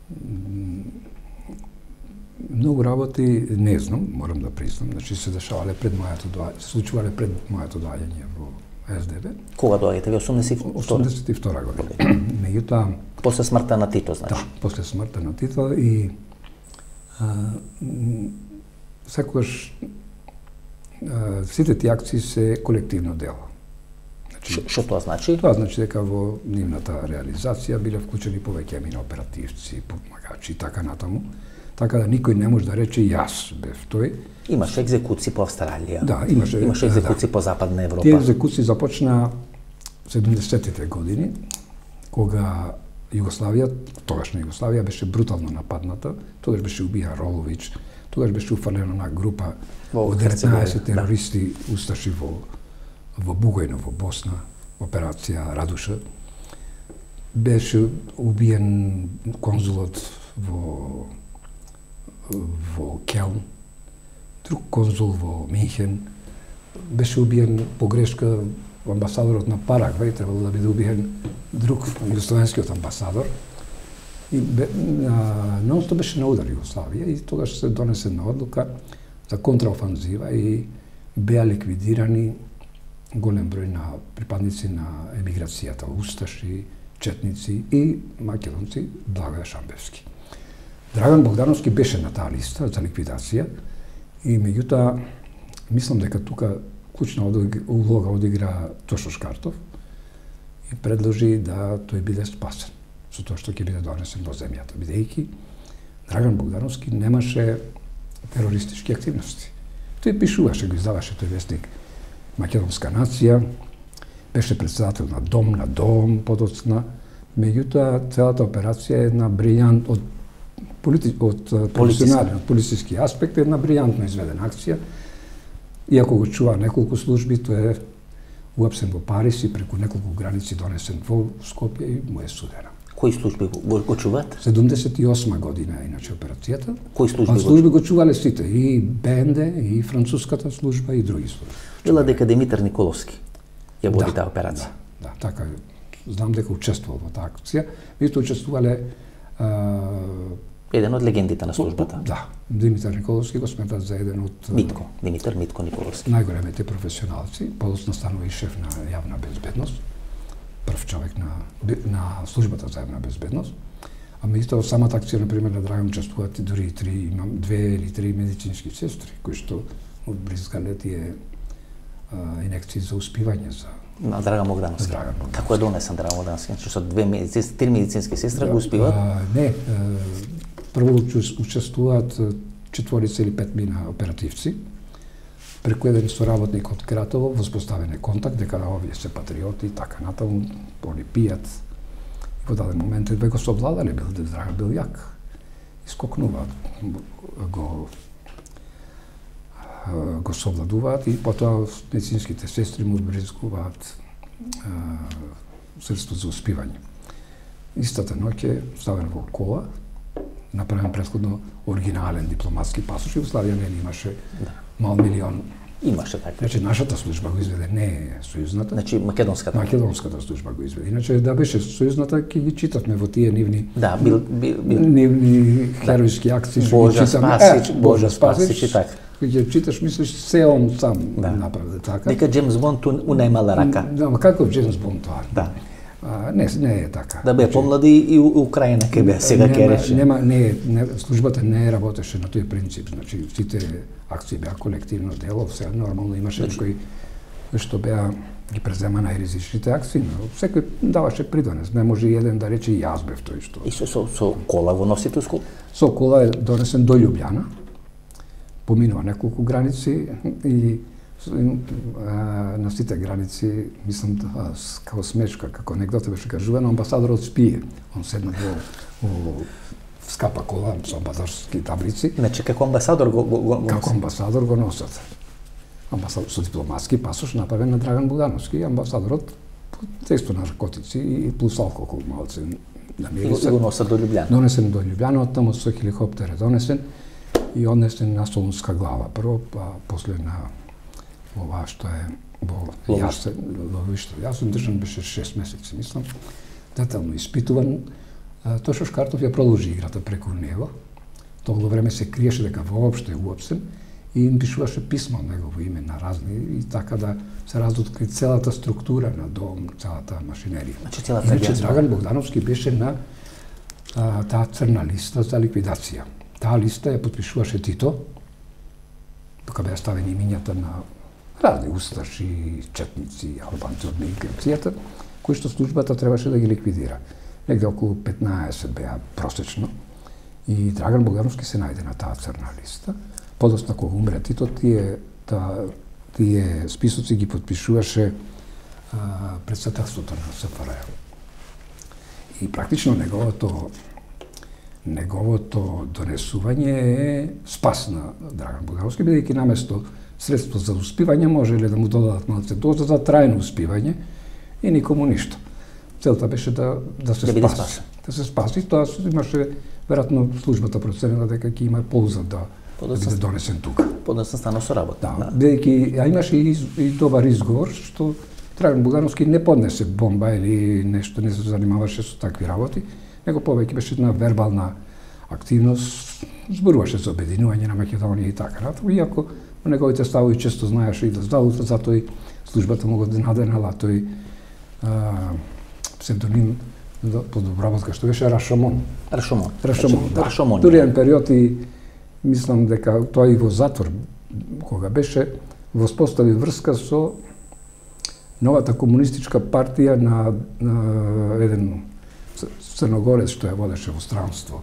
Многу работи не знам, морам да признам, значи се дешавале пред моето доаѓање, се случувале пред моето доаѓање во Ес Де Бе. Кога доаѓате ве? осумдесет и втора? осумдесет и втора година. Меѓутоа, после смртта на Тито, значи. Да, после смртта на Тито и а, секогаш сите тие акции се колективно дело. Што тоа значи? Тоа значи дека во нивната реализација биле вклучени повеќе мина оперативци, помагачи и така натаму. Така да никој не може да рече јас бев тој. Имаше екзекуции по Австралија. Да, имаше. Имаше екзекуции да. по Западна Европа. Тие екзекуции започна седумдесеттите години, кога Југославија, тогашна Југославија беше брутално нападната. Тогаш беше убија Роловиќ, тогаш беше уфрлена на група од деветнаесет терористи да. Усташи во во Бугајно, во Босна, операција Радуша. Беше убиен конзулот во во Келн, друг конзул во Минхен, беше убиен по грешка амбасадорот на Парагвај, требало да биде убиен друг југословенскиот амбасадор. И нонсто беше на удар Југославија и тогаш се донесе една одлука за контраофанзива и беа ликвидирани голем број на припадници на емиграцијата, усташи, четници и македонци, Благоје Шамбевски. Драган Богдановски беше на таа листа за ликвидација и меѓутоа мислам дека тука клучна улога одигра Тошо Шкартов и предложи да тој биде спасен со тоа што ќе биде донесен во земјата, бидејќи Драган Богдановски немаше терористички активности. Тој пишуваше, го издаваше тој вестник Македонска нација, беше председател на Дом на Дом, подоцна, меѓутоа целата операција е една брилјант од полити... од професионален, од полициски аспект, една брилјантно изведена акција. Иако го чува неколку служби, тој е уапсен во Париз и преку неколку граници донесен во Скопје и му е судена. Кои служби го, го чуваат? седумдесет и осма година е иначе операцијата. Кои служби, а служби го чувале сите, и Б Н Д, и француската служба и други служби. Вела дека Димитар Николовски ја води да, таа операција. Да, да, така е. Знам дека учествувал во таа акција. Меѓутоа учествувале а... еден од легендите на службата. Да, Димитар Николовски го сметат за еден од Митко, Димитар Митко Николовски. Најголемите професионалци, подоцна станува и шеф на јавна безбедност, прв човек на на службата за јавна безбедност. А меѓутоа самата акција на пример на Драган учествуваат и дури три, имам две или три медицински сестри кои што бризгале тие инекции за успивање за на Драган Богдановски. Драган Богдановски. Како е донесен Драган Богдановски? Значи со две медицински, три медицински сестри да, го успиваат? А, не, прво учествуваат четворица или пет мина оперативци. Преку еден соработник од Кратово воспоставен е контакт дека овие се патриоти и така натаму, они пијат. И во даден момент ве го совладале, бил Драган бил јак. Искокнуваат, го го совладуваат и потоа медицинските сестри му бризгуваат средство за успивање. Истата ноќ е ставен во кола, направен претходно оригинален дипломатски пасош. Југославија не имаше да. Мал милион. Имаше така. Значи нашата служба го изведе, не е сојузната. Значи македонската. Македонската служба го изведе. Иначе да беше сојузната ќе ги читавме во тие нивни. Да, бил бил, бил... нивни херојски акции што ги читаме. Спасич, Божа Спасич и така. Кога ќе читаш, мислиш се он сам да. направи така. Дека Джеймс Бонд унајмала рака. Да, ма како Джеймс Бонд тоа? Да. А, не, не е така. Да бе помлади и Украина ке бе, сега ке рече. Нема, не, не, службата не работеше на тој принцип, значи сите акции беа колективно дело, се нормално имаше значи... кои што беа ги презема најризичните акции, но секој даваше придонес, не може еден да рече јас бев тој што. И со, со, со кола во носителско? Со кола е донесен до Љубљана, поминува неколку граници и на сите граници, мислам, да, како смешка, како анегдота беше кажувано, амбасадорот спие. Он седна во, во скапа кола со амбасадорски таблици. Значи како амбасадор го, го, го Како амбасадор го носат. Амбасадор со дипломатски пасош направен на Драган Богдановски, амбасадорот тесто наркотици и плюс алкохол малце намери се. И го носат до Љубљана. Донесен до Љубљана, оттаму со хеликоптер е донесен и однесен на Солунска глава прво, па после на ова што е во Јасе, ловиште. Јасен држан беше шест месеци, мислам, детално испитуван. Тој Шошкартов ја продолжи играта преку него. Толку време се криеше дека воопшто е уопсен и им пишуваше писма од негово име на разни и така да се разоткри целата структура на дом, целата машинерија. Значи целата Иначе диаспора. Драган Богдановски беше на а, таа црна листа за ликвидација. Таа листа ја потпишуваше Тито, тука беа ставени имињата на разни усташи, четници, албанци од милиција, кои што службата требаше да ги ликвидира. Негде околу петнаесет беа просечно и Драган Богдановски се најде на таа црна листа. Подоцна кога умре Тито, тие, та, тие списоци ги потпишуваше а, председателството на СФРJ. И практично неговото неговото донесување е спас на Драган Богдановски, бидејќи наместо средство за успивање можеле да му додадат малце доза за трајно успивање и никому ништо. Целта беше да да се да спаси. Да се спаси, тоа имаше веројатно службата проценила дека ќе има полза да да биде донесен тука. Подоцна стана со работа. Да, бидејќи а имаше и, и добар изговор што Драган Богдановски не поднесе бомба или нешто, не се занимаваше со такви работи, него повеќе беше една вербална активност, зборуваше за обединување на Македонија и така натаму, иако во неговите ставови често знаеше и да здалута, затоа и службата му го наденала тој а, псевдоним под обработка што беше Рашомон. Рашомон. Рашомон, да. Рашомон. Дури еден период и мислам дека тоа и во затвор кога беше воспостави врска со новата комунистичка партија на, на еден Црногорец што ја водеше во странство.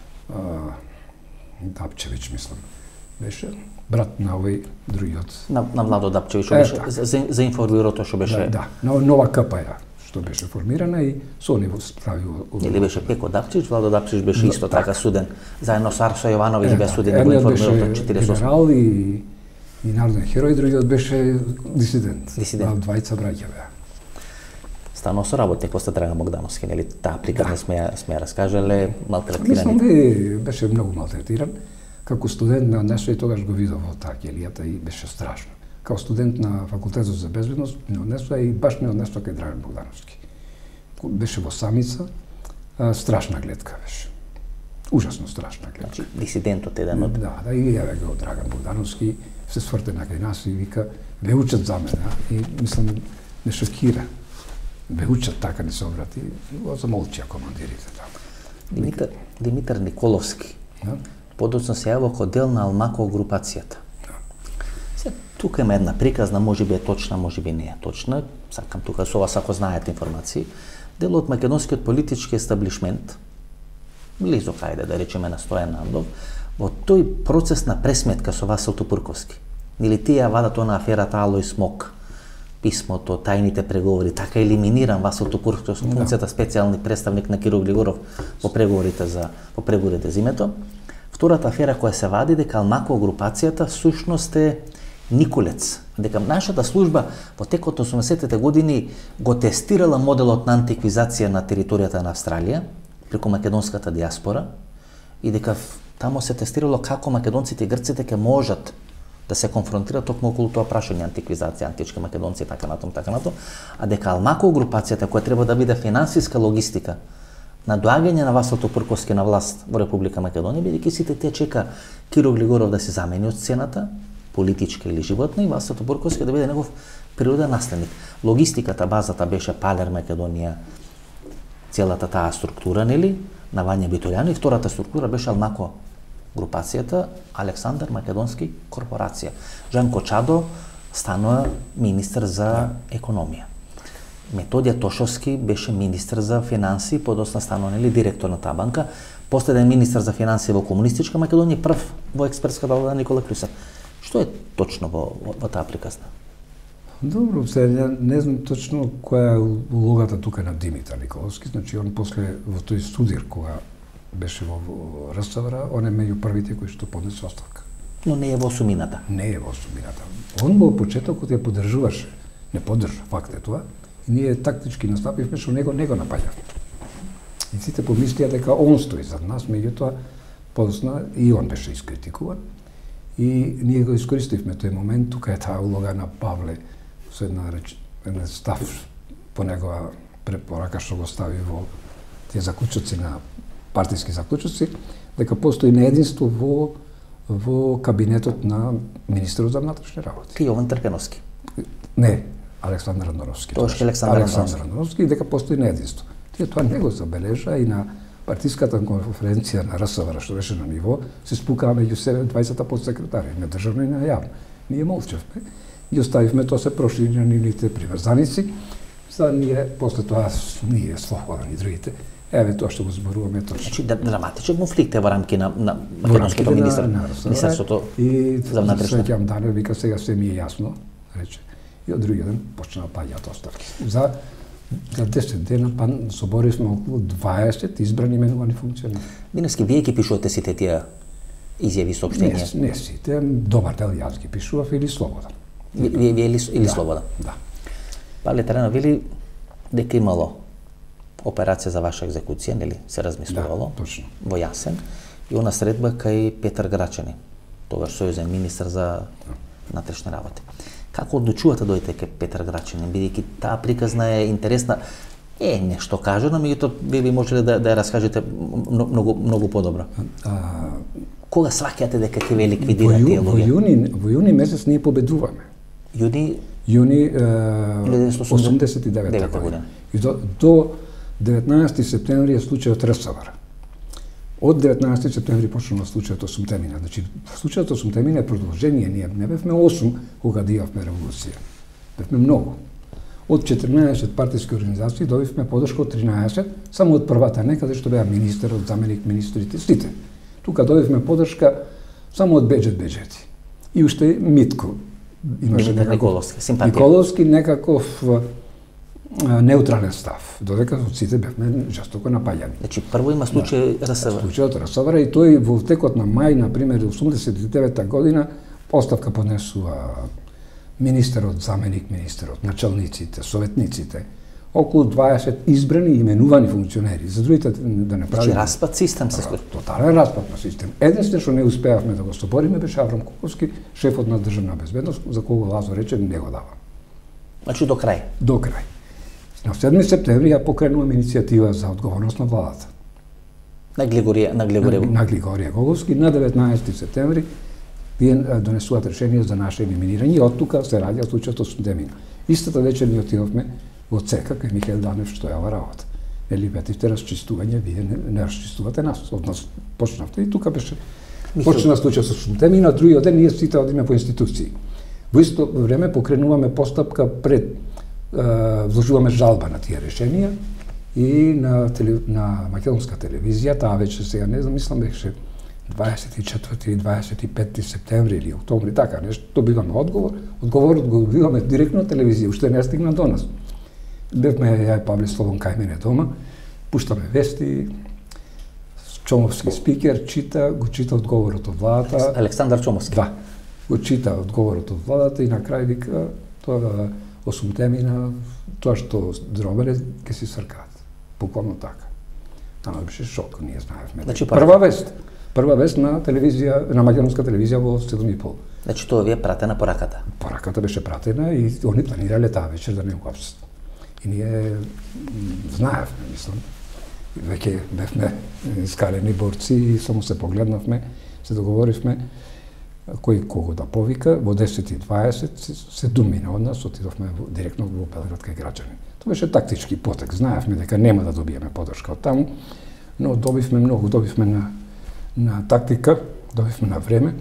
Дапчевич, мислам, беше брат на овој другиот. На, на Владо Дапчевич, што беше, е, за, за информбюрото што беше... Да, да, нова КП-ја, што беше формирана и со него стави... Или беше Пеко Дапчевич, Владо Дапчевич беше исто да, така суден, заедно со Арсо Јовановиќ беа судени во информбюрото четиридесет и осма. Генерал и, и народен херој, другиот беше дисидент. Дисидент. Двајца браќа беа. Станал со работник после Драган Богдановски, нели? Таа приказ да. сме ја сме ја раскажале, малтретирани. Мислам дека беше многу малтретиран. Како студент на НЕСО и тогаш го видов во таа ќелијата и беше страшно. Као студент на факултетот за безбедност на НЕСО и баш не од НЕСО кај Драган Богдановски. Беше во самица, а, страшна гледка беше. Ужасно страшна гледка. Значи дисидентот еден од... Да, да, и еве го Драган Богдановски се свртена кај нас и вика, ве учат за мене, а? И мислам, не шокира. Ве учат, така не се обрати, го замолчија командирите таму. Димитар, Димитар Николовски, да? подоцна се јавува како дел на Алмако групацијата. Да. Се, тука има една приказна, може би е точна, може би не е точна, сакам тука со вас ако знаете информации, дел од македонскиот политички естаблишмент, близо кајде да речеме на Стојан Нандов, во тој процес на пресметка со Васил Тупурковски. Или тие ја вадат она аферата Алој Смок, писмото, тајните преговори, така елиминиран Васил Тупурковски со функцијата специјални представник на Киро Глигоров во преговорите за во преговорите за името. Втората афера која се вади дека Алмако групацијата сушност е Николец, дека нашата служба во текот на осумдесетте години го тестирала моделот на антиквизација на територијата на Австралија преку македонската диаспора и дека тамо се тестирало како македонците и грците ќе можат да се конфронтираат токму околу тоа прашање антиквизација, антички македонци и така натаму, така натаму, а дека Алмако групацијата која треба да биде финансиска логистика на доаѓање на Васил Тупурковски на власт во Република Македонија, бидејќи сите тие чека Киро Глигоров да се замени од сцената, политичка или животна, и Васил Тупурковски да биде негов природен наследник. Логистиката, базата беше Палер, Македонија, целата таа структура, нели, на Вања Битолјани, и втората структура беше Алмако групацијата, Александар Македонски корпорација. Жанко Чадо станува министер за економија. Методија Тошовски беше министер за финансии, подоцна станува нели директор на таа банка, после да е министер за финансии во комунистичка Македонија, прв во експертската влада Никола Клюсар. Што е точно во, во, во таа приказна? Добро, се не, не знам точно која е улогата тука на Димитар Николовски, значи он после во тој студир кога беше во РСВР, он е меѓу првите кои што поднесе оставка. Но не е во осумината. Не е во осумината. Он во почетокот ја поддржуваше. Не поддржа, факт е тоа. И ние тактички настапивме што него него напаѓавме. И сите помислија дека он стои зад нас, меѓутоа подосна и он беше искритикуван. И ние го искористивме тој момент, тука е таа улога на Павле со една реч, една став по негова препорака што го стави во тие заклучоци на партиски заклучоци, дека постои неединство во во кабинетот на министерот за внатрешни работи. Ти Јован Трпеновски. Не, Александар Андоновски. Тоа е Александар Александар Андоновски, дека постои неединство. Тие тоа не го забележа и на партиската конференција на РСВР, што беше на ниво, се спукаа меѓу себе дваесет подсекретари, на државно и на јавно. Ние молчевме, ги оставивме, тоа се прошли на нивните приврзаници, за ние, после тоа, ние, Слободан и другите, еве тоа што го зборуваме точно. Значи, драматичен конфликт е во рамки на, на македонското министр, министерството за внатрешни. И Светјан Данев вика, сега се ми е јасно, рече, и од другиот ден почна да паѓаат оставки. За За десет дена па соборивме околу дваесет избрани именувани функционери. Диневски, вие ги пишувате сите тие изјави, соопштенија? Не, не сите, добар дел јас ги пишував или Слободан. Вие, вие или, или да, Слободан? Да. Павле Таренов, вели дека имало операција за ваша екзекуција, нели, се размислувало? Да, точно. Во Јасен, и она средба кај Петар Грачани, тогаш сојузен министар за внатрешни работи. Како одлучувате да дојдете кај Петар Грачанин, бидејќи таа приказна е интересна, е нешто кажано, меѓутоа вие би можеле да, да ја раскажете многу многу подобро. А, кога сваќате дека ќе ве ликвидира тие луѓе? Во јуни, во јуни месец ние победуваме. Јуни јуни осумдесет и девета година. И до, до деветнаесети септември е случајот РСВР. Од деветнаесети септември почнува случајот осумтемина. Значи, случајот осумтемина е продолжение. Ние не бевме осум кога да имавме револуција. Бевме многу. Од четрнаесет партиски организации добивме подршка од тринаесет, само од првата не, каде што беа министерот, заменик министрите, сите. Тука добивме подршка само од Беџет Беџети. И уште Митко. Имаше некаков Николовски, симпатија. Николовски некаков неутрален став, додека од сите бевме жестоко напаѓани. Значи, прво има случај да, РСВР. Случајот РСВР и тој во текот на мај, например, осумдесет и девета година, оставка поднесува министерот, заменик министерот, началниците, советниците, околу дваесет избрани и именувани функционери. За другите да не правиме. Значи, распад систем се случи. Тотален распад на систем. Единствено што не успеавме да го собориме беше Аврам Куковски, шефот на државна безбедност, за кого Лазо рече не го дава. Значи до крај. До крај. На седми септември ја покренувам иницијатива за одговорност на владата. На Глигорија, на Глигорија. На, на Глигорија Гоговски на деветнаесети септември тие донесуваат решение за наше елиминирање и од тука се раѓа случајот осумтемина. Истата вечер ние отидовме во ЦЕКА кај Михаил Данев што е ова работа. Нели ветивте расчистување, вие не, не расчистувате нас, од нас почнавте и тука беше почна случајот со осумтемина, другиот ден ние сите одиме по институции. Во исто време покренуваме постапка пред вложуваме жалба на тие решенија и на, теле, на македонска телевизија, таа вече сега не знам, мислам беше дваесет и четврти и дваесет и петти септември или октомври, така нешто, добиваме одговор, одговорот го добиваме директно на телевизија, уште не стигна до нас. Бевме ја и Павле Слобон кај мене дома, пуштаме вести, Чомовски спикер чита, го чита одговорот од владата. Александар Чомовски. Да, го чита одговорот од владата и на крај вика тоа осумтемина, тоа што дробеле ќе си сркаат. Буквално така. Тама беше шок, ние знаевме. Значи, прва вест, прва вест на телевизија, на македонска телевизија во седум и пол. Значи тоа ви е пратена пораката. Пораката беше пратена и они планирале таа вечер да не уапсат. И ние знаевме, мислам, веќе бевме искалени борци и само се погледнавме, се договоривме кој кого да повика, во десет и дваесет се думина од нас, отидовме директно во Белград кај граѓани. Тоа беше тактички потек, знаевме дека нема да добиеме подршка од таму, но добивме многу, добивме на, на тактика, добивме на време.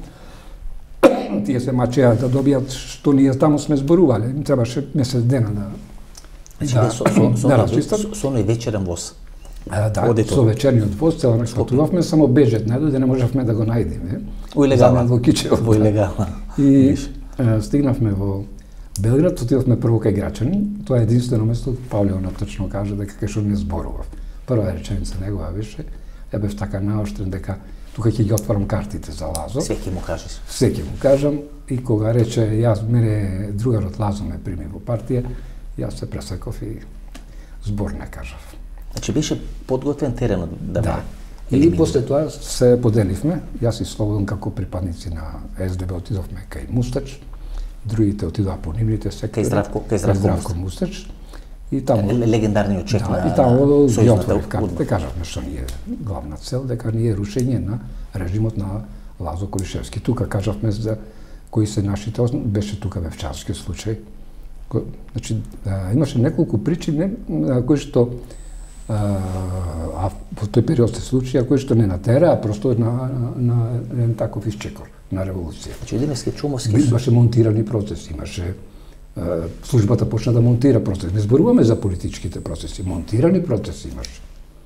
Тие се мачеа да добијат што ние таму сме зборувале, им требаше месец дена да Значи, да, со, со, со, да расчистат. Со, со оној вечерен воз. А, да, со вечерниот воз, цела ноќ патувавме, само Беџет не дојде, не можевме да го најдеме. Во илегала. Во Кичево. Во илегала. И е, стигнавме во Белград, отидовме прво кај Грачани, тоа е единствено место, Павле она точно каже дека кај што не зборував. Прва реченица негова беше, ја бев така наоштрен дека тука ќе ги отварам картите за Лазо. Све ќе му кажеш. Све ќе му кажам и кога рече јас мене другарот Лазо ме прими во партија, јас се пресеков и збор не кажав. Значи беше подготвен теренот да Да. И после тоа се поделивме, јас и Слободан како припадници на Ес Де Бе отидовме кај Мустач, другите отидоа по нивните сектори. Кај Здравко, кај Здравко, Здравко Мустач. И таму легендарниот шеф да, на и таму ги сојузната отворив картите, удба. кажавме што ни е главна цел, дека ни е рушење на режимот на Лазо Колишевски. Тука кажавме за кои се нашите, беше тука Вевчанскиот случај. Ко- Значи, а, имаше неколку причини а, кои што а, а во тој период се случи, а кои што не натера, а просто на, на, на еден таков исчекор на револуција. Значи Диневски Чумовски Имаше монтирани процеси, имаше а, службата почна да монтира процеси. Не зборуваме за политичките процеси, монтирани процеси имаше.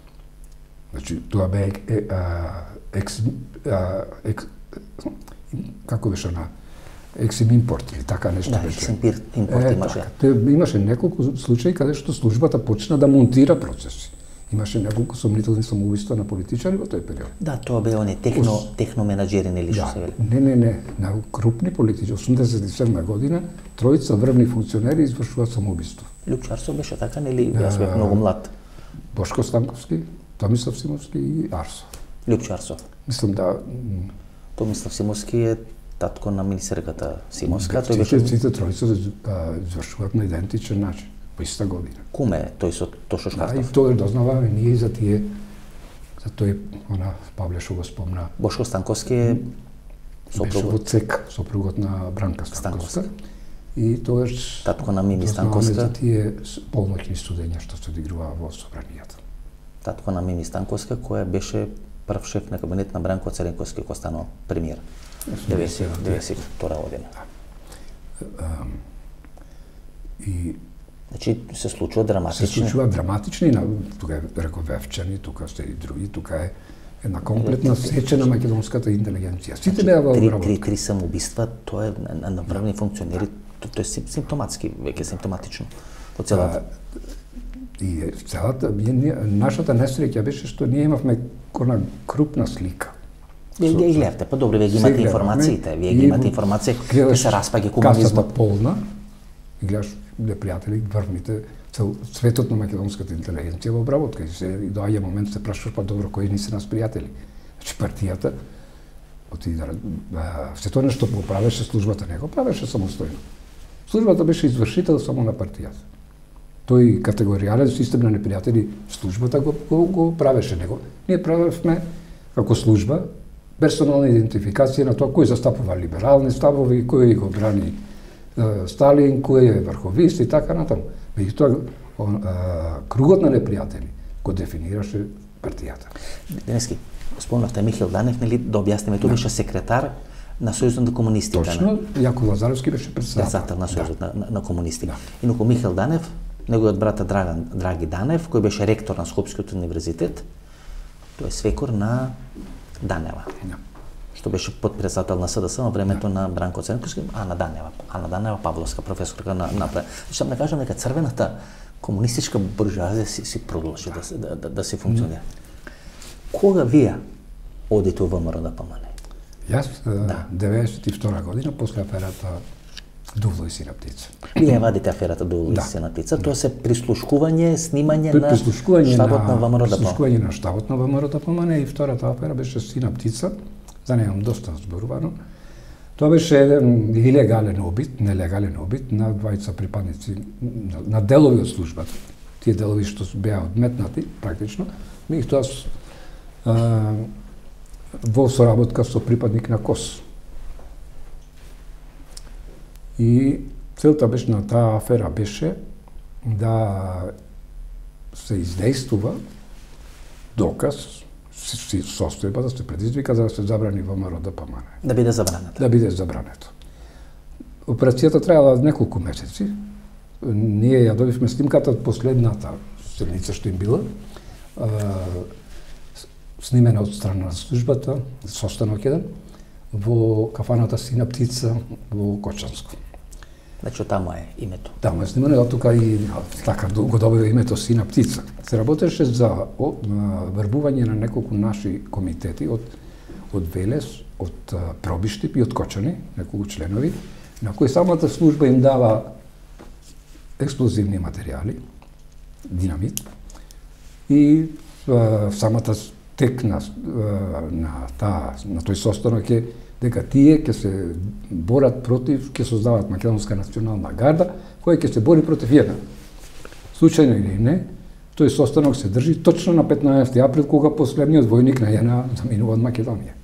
Значи, тоа бе е, а, екс, а, екс, како беше на ексим импорт или така нешто да, беше. ексим импорт Е, имаше. така. Те, имаше неколку случаи каде што службата почна да монтира процеси. Имаше неколку сомнителни самоубиства на политичари во тој период. Да, тоа бе они техно техноменаџери нели што Да, се вели. не, не, не, на крупни политичари, осумдесет и седма година, тројца врвни функционери извршуваат самоубиство. Лјупчарсо беше така нели јас бев многу млад. Бошко Станковски, Томислав Симовски и Арсов. Лјупчарсов. Мислам да м, Томислав Симовски е татко на министерката Симовска, тој сите, беше сите тројца а, извршуваат на идентичен начин, по иста година. куме тој со Тошо Да, и Шкартов. тоа дознаваме ние и за тие, за тој, она, Павле што го спомна, Бошко Станковски е беше во сопругот, ЦЕК, сопругот на Бранка Станковска. Станковска. И тогаш татко на Мими дознаваме Станковска, за тие с- полноќни студења што се одигруваа во собранијата. татко на Мими Станковска, која беше прв шеф на кабинет на Бранко Царенковски кој станал премиер. деветдесет деветдесет и втора година. И Значи се случува се драматични. случува драматични, на, тука е реков Вевчани, тука сте и други, тука е една комплетна сеча на македонската интелигенција. Сите беа во Три, три, обработка. три самоубиства, тоа е на, на врвни функционери, то, тоа е сим- симптоматски, веќе симптоматично по целата. И е, целата, ние- ние- нашата несреќа беше што ние имавме она крупна слика. Вие ги гледавте, па добро, вие ги Се имате гледавме информациите, вие и ги имате во- информација, ќе гледаш се распаѓа Касата комунизмот. полна, и гледаш непријатели, врвните, цел светот на македонската интелигенција во обработка. И се и доаѓа момент се прашуваш, па добро, кои ни се нас пријатели? Значи партијата отиде да а, се тоа нешто го правеше службата, не го правеше самостојно. Службата беше извршител само на партијата. Тој категоријален систем на непријатели службата го, го, го правеше него. Ние правевме како служба персонална идентификација на тоа кој застапува либерални ставови, кој го брани е, Сталин, кој е врховист и така натаму. Меѓутоа, он, е, кругот на непријатели го дефинираше партијата. Денески, спомнавте Михаил Данев, нели, да објасниме, тој беше секретар на Сојузот на комунистите. Точно, Јако Лазаровски беше председател. председател на Сојузот на, на, на комунисти. Да. Инаку Михаил Данев, неговиот брат Драган Драги Данев, кој беше ректор на Скопскиот универзитет, тој е свекор на Данева, Да. што беше подпредседател на С Д С на времето на Бранко Цренковски, Ана Данева, Ана Данева Павловска, професорка на на Што да кажам дека црвената комунистичка буржуазија си, си продолжи да, се- да, да, да се функционира. Кога вие одите во ВМРО да помане? Јас, Да. деветдесет и втора година, после аферата Дувло и сина птица. Вие вадите аферата до Да. Улиси на птица, тоа се прислушкување, снимање Тој на прислушкување штабот на на ВМРО да помане. прислушкување на штабот на ВМРО да помане и втората афера беше Сина птица, за неја имам доста зборувано. Тоа беше еден илегален обид, нелегален обид на двајца припадници на, на делови од службата. Тие делови што беа одметнати практично, меѓутоа с- а, во соработка со припадник на КОС. И целта беше на таа афера беше да се издействува доказ, си- си- состојба да се предизвика за да се забрани ВМРО да помане, Да биде забранета. да биде забрането. Операцијата траела неколку месеци. Ние ја добивме снимката од последната седмица што им била, а, с- снимена од страна на службата, состанок еден, во кафаната Сина птица во Кочанско. Значи таму е името. Таму е снимано, а тука и така го добива името Сина птица. Се работеше за о, на, врбување на неколку наши комитети од од Велес, од а, Пробиштип и од Кочани, неколку членови, на кои самата служба им дава експлозивни материјали, динамит, и а, самата тек на, а, на, таа, на тој состанок е дека тие ќе се борат против, ќе создават Македонска национална гарда, која ќе се бори против една. Случајно или не, тој состанок се држи точно на петнаесети април, кога последниот војник на една заминува од Македонија.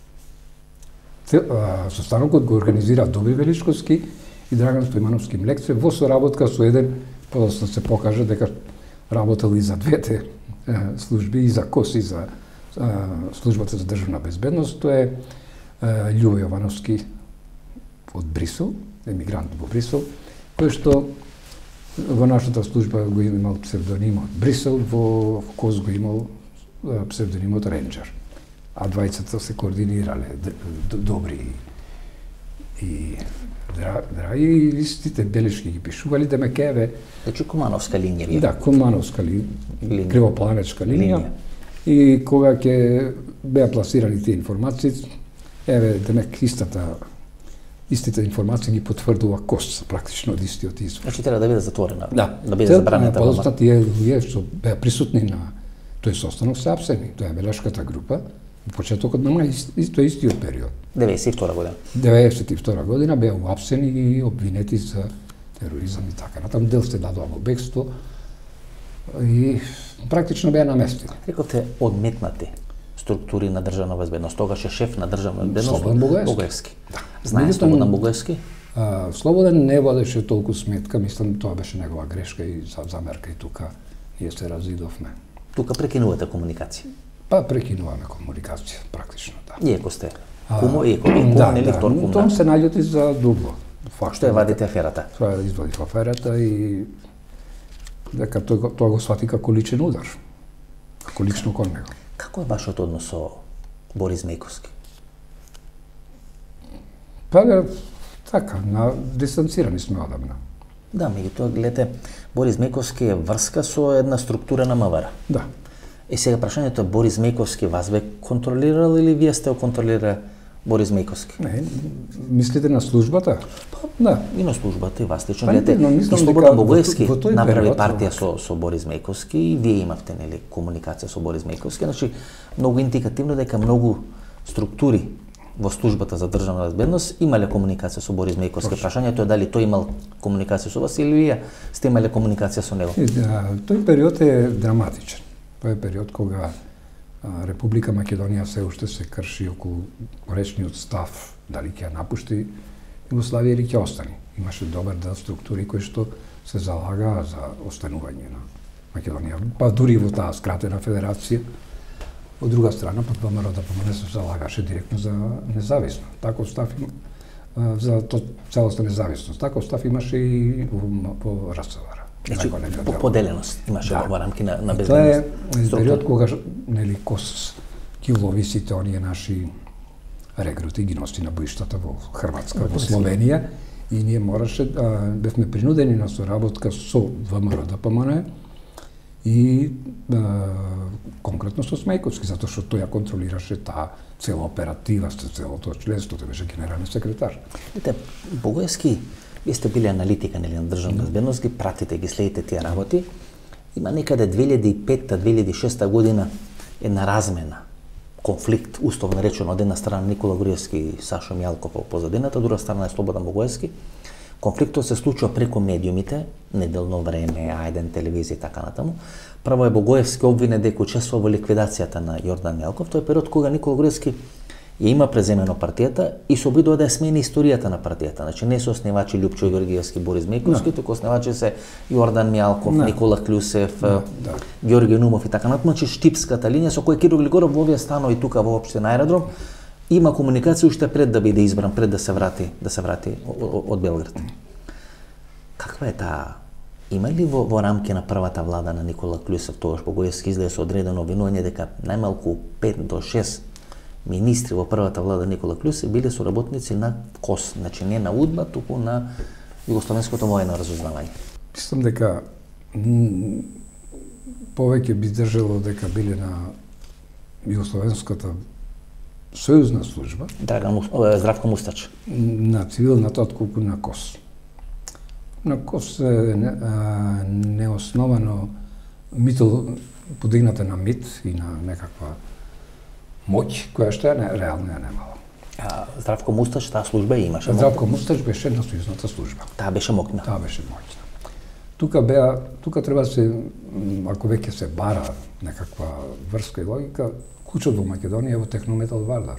Состанокот го организира Добри Величковски и Драган Стојмановски Млекце во соработка со еден, подоцна се покажа дека работел и за двете служби, и за КОС, и за службата за државна безбедност. Тоа е Љубо Јовановски од Брисел, емигрант во Брисел, кој што во нашата служба го имал псевдонимот Брисел, во КОС го имал псевдонимот Ренџер. А двајцата се координирале добри и драги, и листите белешки ги пишували да ме кеве. Значи Кумановска линија вие? Да, Кумановска ли, линија. Кривопланечка линија. линија. И кога ќе беа пласирани тие информации, еве демек истата истите информации ги потврдува КОС практично од истиот извор. Значи треба да биде затворена, да, да биде забранета. Подоцна тие луѓе што беа присутни на тој состанок се апсени. Тоа е белешката група. Во почетокот на мај, исто истиот период. деветдесет и втора година. деветдесет и втора година беа уапсени и обвинети за тероризам и така. Натам дел се дадува во бегство и практично беа наместени. Рековте одметнати структури на државна безбедност. Тогаш е шеф на државна безбедност Слободан Богоевски. Богоевски. Да. Знае Слободан Богоевски? А, Слободан не водеше толку сметка, мислам тоа беше негова грешка и замерка и тука ние се разидовме. Тука прекинувате комуникација. Па прекинуваме комуникација, практично, да. Иеко сте кумо, иеко ви кум, да, нели да, втор кум. Тоа се најути за дубло. Факт. Што ја вадите аферата? Тоа ја извадив аферата и дека тој, тоа го свати како личен удар. Како лично кон него. Како е вашиот однос со Борис Мејковски? Па да, така, на дистанцирани сме одамна. Да, меѓутоа гледате, Борис Мејковски е врска со една структура на МВР. Да. И сега прашањето е Борис Мејковски вас бе контролирал или вие сте контролира Борис Мејковски? Не, мислите на службата? Па, да. И на службата, и вас лично. Па, Гледате, но и мислам Слободан дека Богоевски во тој направи период, партија со, со Борис Мејковски и вие имавте нели комуникација со Борис Мејковски. Значи, многу индикативно дека многу структури во службата за државна безбедност имале комуникација со Борис Мејковски. Прашањето е дали тој имал комуникација со вас или вие сте имале комуникација со него? И, да, тој период е драматичен. Тоа е период кога а, Република Македонија се уште се крши околу речниот став, дали ќе ја напушти Југославија или ќе остане. Имаше добар дел структури кои што се залага за останување на Македонија, па дури во таа скратена федерација. Од друга страна, пак ВМРО да помне се залагаше директно за независно. Таков став има, а, за то целосна независност. Таков став имаше и во, во РСВР. Значи, по поделеност имаше да. во рамки на, на Тоа е безбедност. период кога нели КОС ги лови сите оние наши регрути ги носи на боиштата во Хрватска, во Словенија и ние мораше а, бевме принудени на соработка со ВМРО да помане и а, конкретно со Смејковски, затоа што тој ја контролираше таа цела оператива, целото членство, тој беше генерален секретар. Видите, Богоевски, вие сте били аналитика нели на државна безбедност, ги пратите, ги следите тие работи. Има некаде две илјади и петта две илјади и шеста година една размена, конфликт, условно речено, од една страна Никола Груевски и Сашо Мјалков во позадината, од друга страна е Слободан Богоевски. Конфликтот се случува преку медиумите, Неделно време, Ајден телевизија и така натаму. Прво е Богоевски обвинет дека учествува во ликвидацијата на Јордан Мјалков. Тоа е период кога Никола Груевски ја има преземено партијата и се обидува да ја смени историјата на партијата. Значи не се основачи Љупчо Георгиевски, Борис Мејковски, no. туку основачи се Јордан Мјалков, no. Никола Клюсев, no, да. Ѓорги Нумов и така натаму. Значи штипската линија со која Киро Глигоров во овие станови тука во општина Аеродром има комуникација уште пред да биде избран, пред да се врати, да се врати од Белград. Каква е таа? Има ли во, во рамки на првата влада на Никола Клюсев, тогаш Богоевски издаде со одредено обвинување дека најмалку пет до шест министри во првата влада Никола Клюсев биле соработници на КОС, значи не на УДБА, туку на Југословенското воено разузнавање? Мислам дека м, повеќе би држало дека биле на Југословенската сојузна служба, Драган Мус- о, Здравко Мустач. на цивилната отколку на КОС. На КОС е не- а, неосновано митол, подигната на мит и на некаква моќ, која што е не, реално ја немала. А, Здравко Мустач, таа служба ја имаше. Здравко Мустач беше на сојузната служба. Таа беше мокна. Таа беше моќна. Тука беа, тука треба да се, м, ако веќе се бара некаква врска и логика, клучот во Македонија е во Технометал Вардар.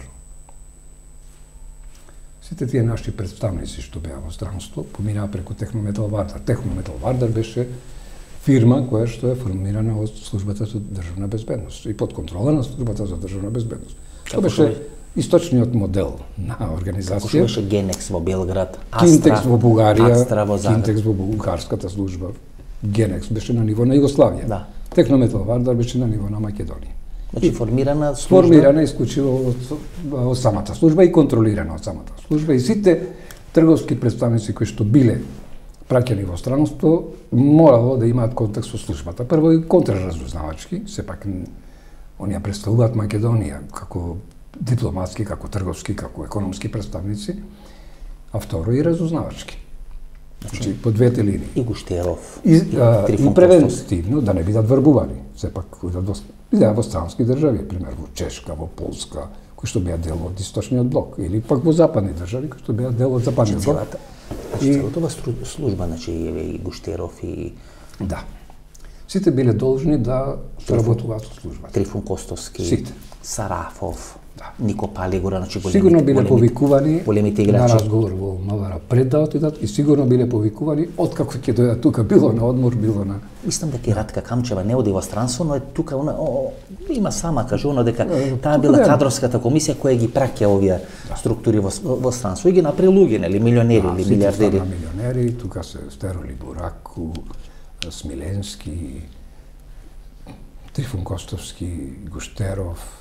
Сите тие наши представници што беа во странство поминаа преку Технометал Вардар. Технометал Вардар беше фирма која што е формирана од службата за државна безбедност и под контрола на службата за државна безбедност. Тоа беше источниот модел на Како што организација. беше Генекс во Белград, Кинтекс во Бугарија, Астра во Загреб. Кинтекс во бугарската служба, Генекс беше на ниво на Југославија. Да. Технометал Вардар беше на ниво на Македонија. Значи формирана служба. Формирана исклучиво од, од самата служба и контролирана од самата служба и сите трговски представници кои што биле праќани во странство морало да имаат контакт со службата. Прво и контраразузнавачки, сепак н- оние представуваат Македонија како дипломатски, како трговски, како економски представници, а второ и разузнавачки. Значи по двете линии. И Гуштеров, И, а, Трифон и превентивно да не бидат врбувани. Сепак идат во, идат во странски држави, пример во Чешка, во Полска, кои што беа дел од источниот блок, или пак во западни држави кои што беа дел од западниот блок. целата. Значи И- целата ова стру- служба, значи и Гуштеров и Да. Сите биле должни да соработуваат со службата. Трифон Костовски, Сите. Сарафов, Да. Нико Палигора, значи големите, Сигурно биле големите- повикувани големите на играчи. разговор во МВР пред да отидат и сигурно биле повикувани откако ќе дојдат тука, било на одмор, било на... Мислам дека и Ратка Камчева не оди во странство, но е тука она, о, о, има сама кажано дека Е, таа тука била беа- кадровската комисија која ги праќа овие структури во, во странство и ги направи луѓе, нели, милионери или сите милиардери. станаа милионери, тука се Стероли Бураку, Смиленски, Трифон Костовски, Гуштеров,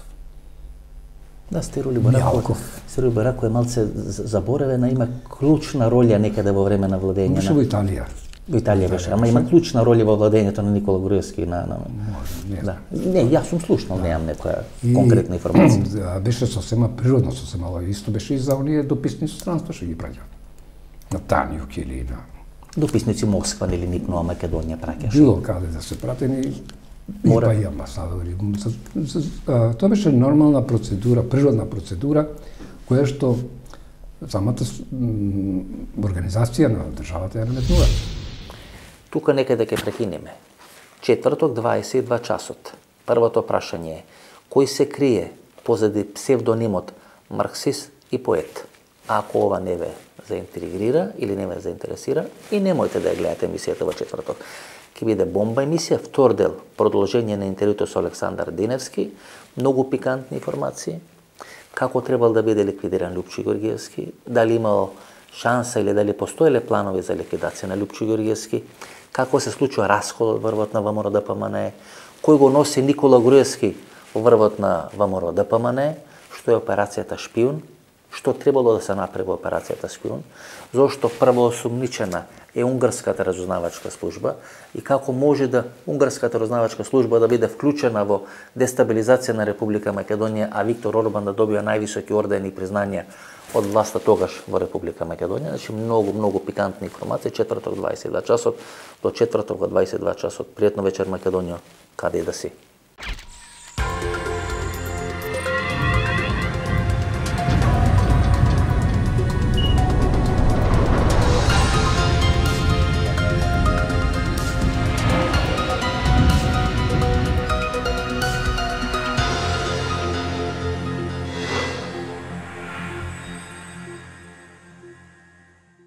Да, Стероли Барако, Мјалков. Стероли Барако е малце з- заборавена, има клучна роља некаде во време на владење беше на во Италија. во Италија беше, ама има клучна роља во владењето на Никола Груевски на, на... Може, не Да. знам. Не, јас сум слушнал, немам некоја И- конкретна информација. Да, беше сосема природно, сосема лој. Исто беше и за оние дописни со странство што ги праќаат. На Танјук или на Дописници Москва или ник Нова Македонија праќаш. било каде да се пратени, Мора. Мора. И па и амбасадори. За- за- а, Тоа беше нормална процедура, природна процедура, која што самата с- м, организација на државата ја наметнува. Тука некаде ќе прекинеме. Четврток, дваесет и два часот. Првото прашање е: кој се крие позади псевдонимот марксист и поет? Ако ова не ве заинтригира или не ве заинтересира, и немојте да ја гледате емисијата во четврток. Ќе биде бомба емисија, втор дел, продолжение на интервјуто со Александар Диневски, многу пикантни информации, како требал да биде ликвидиран Лјупчо Георгиевски, дали имал шанса или дали постоеле планови за ликвидација на Лјупчо Георгиевски, како се случува расходот во врвот на ВМРО ДПМН, кој го носи Никола Груевски во врвот на ВМРО ДПМН, што е операцијата Шпион, што требало да се направи во операцијата Шпион, зошто прво осумничена е унгарската разузнавачка служба и како може да унгарската разузнавачка служба да биде вклучена во дестабилизација на Република Македонија, а Виктор Орбан да добија највисоки ордени и признања од власта тогаш во Република Македонија. Значи многу, многу пикантни информации. Четврток дваесет и два часот, до четврток во дваесет и два часот. Пријатно вечер Македонија, каде и да си.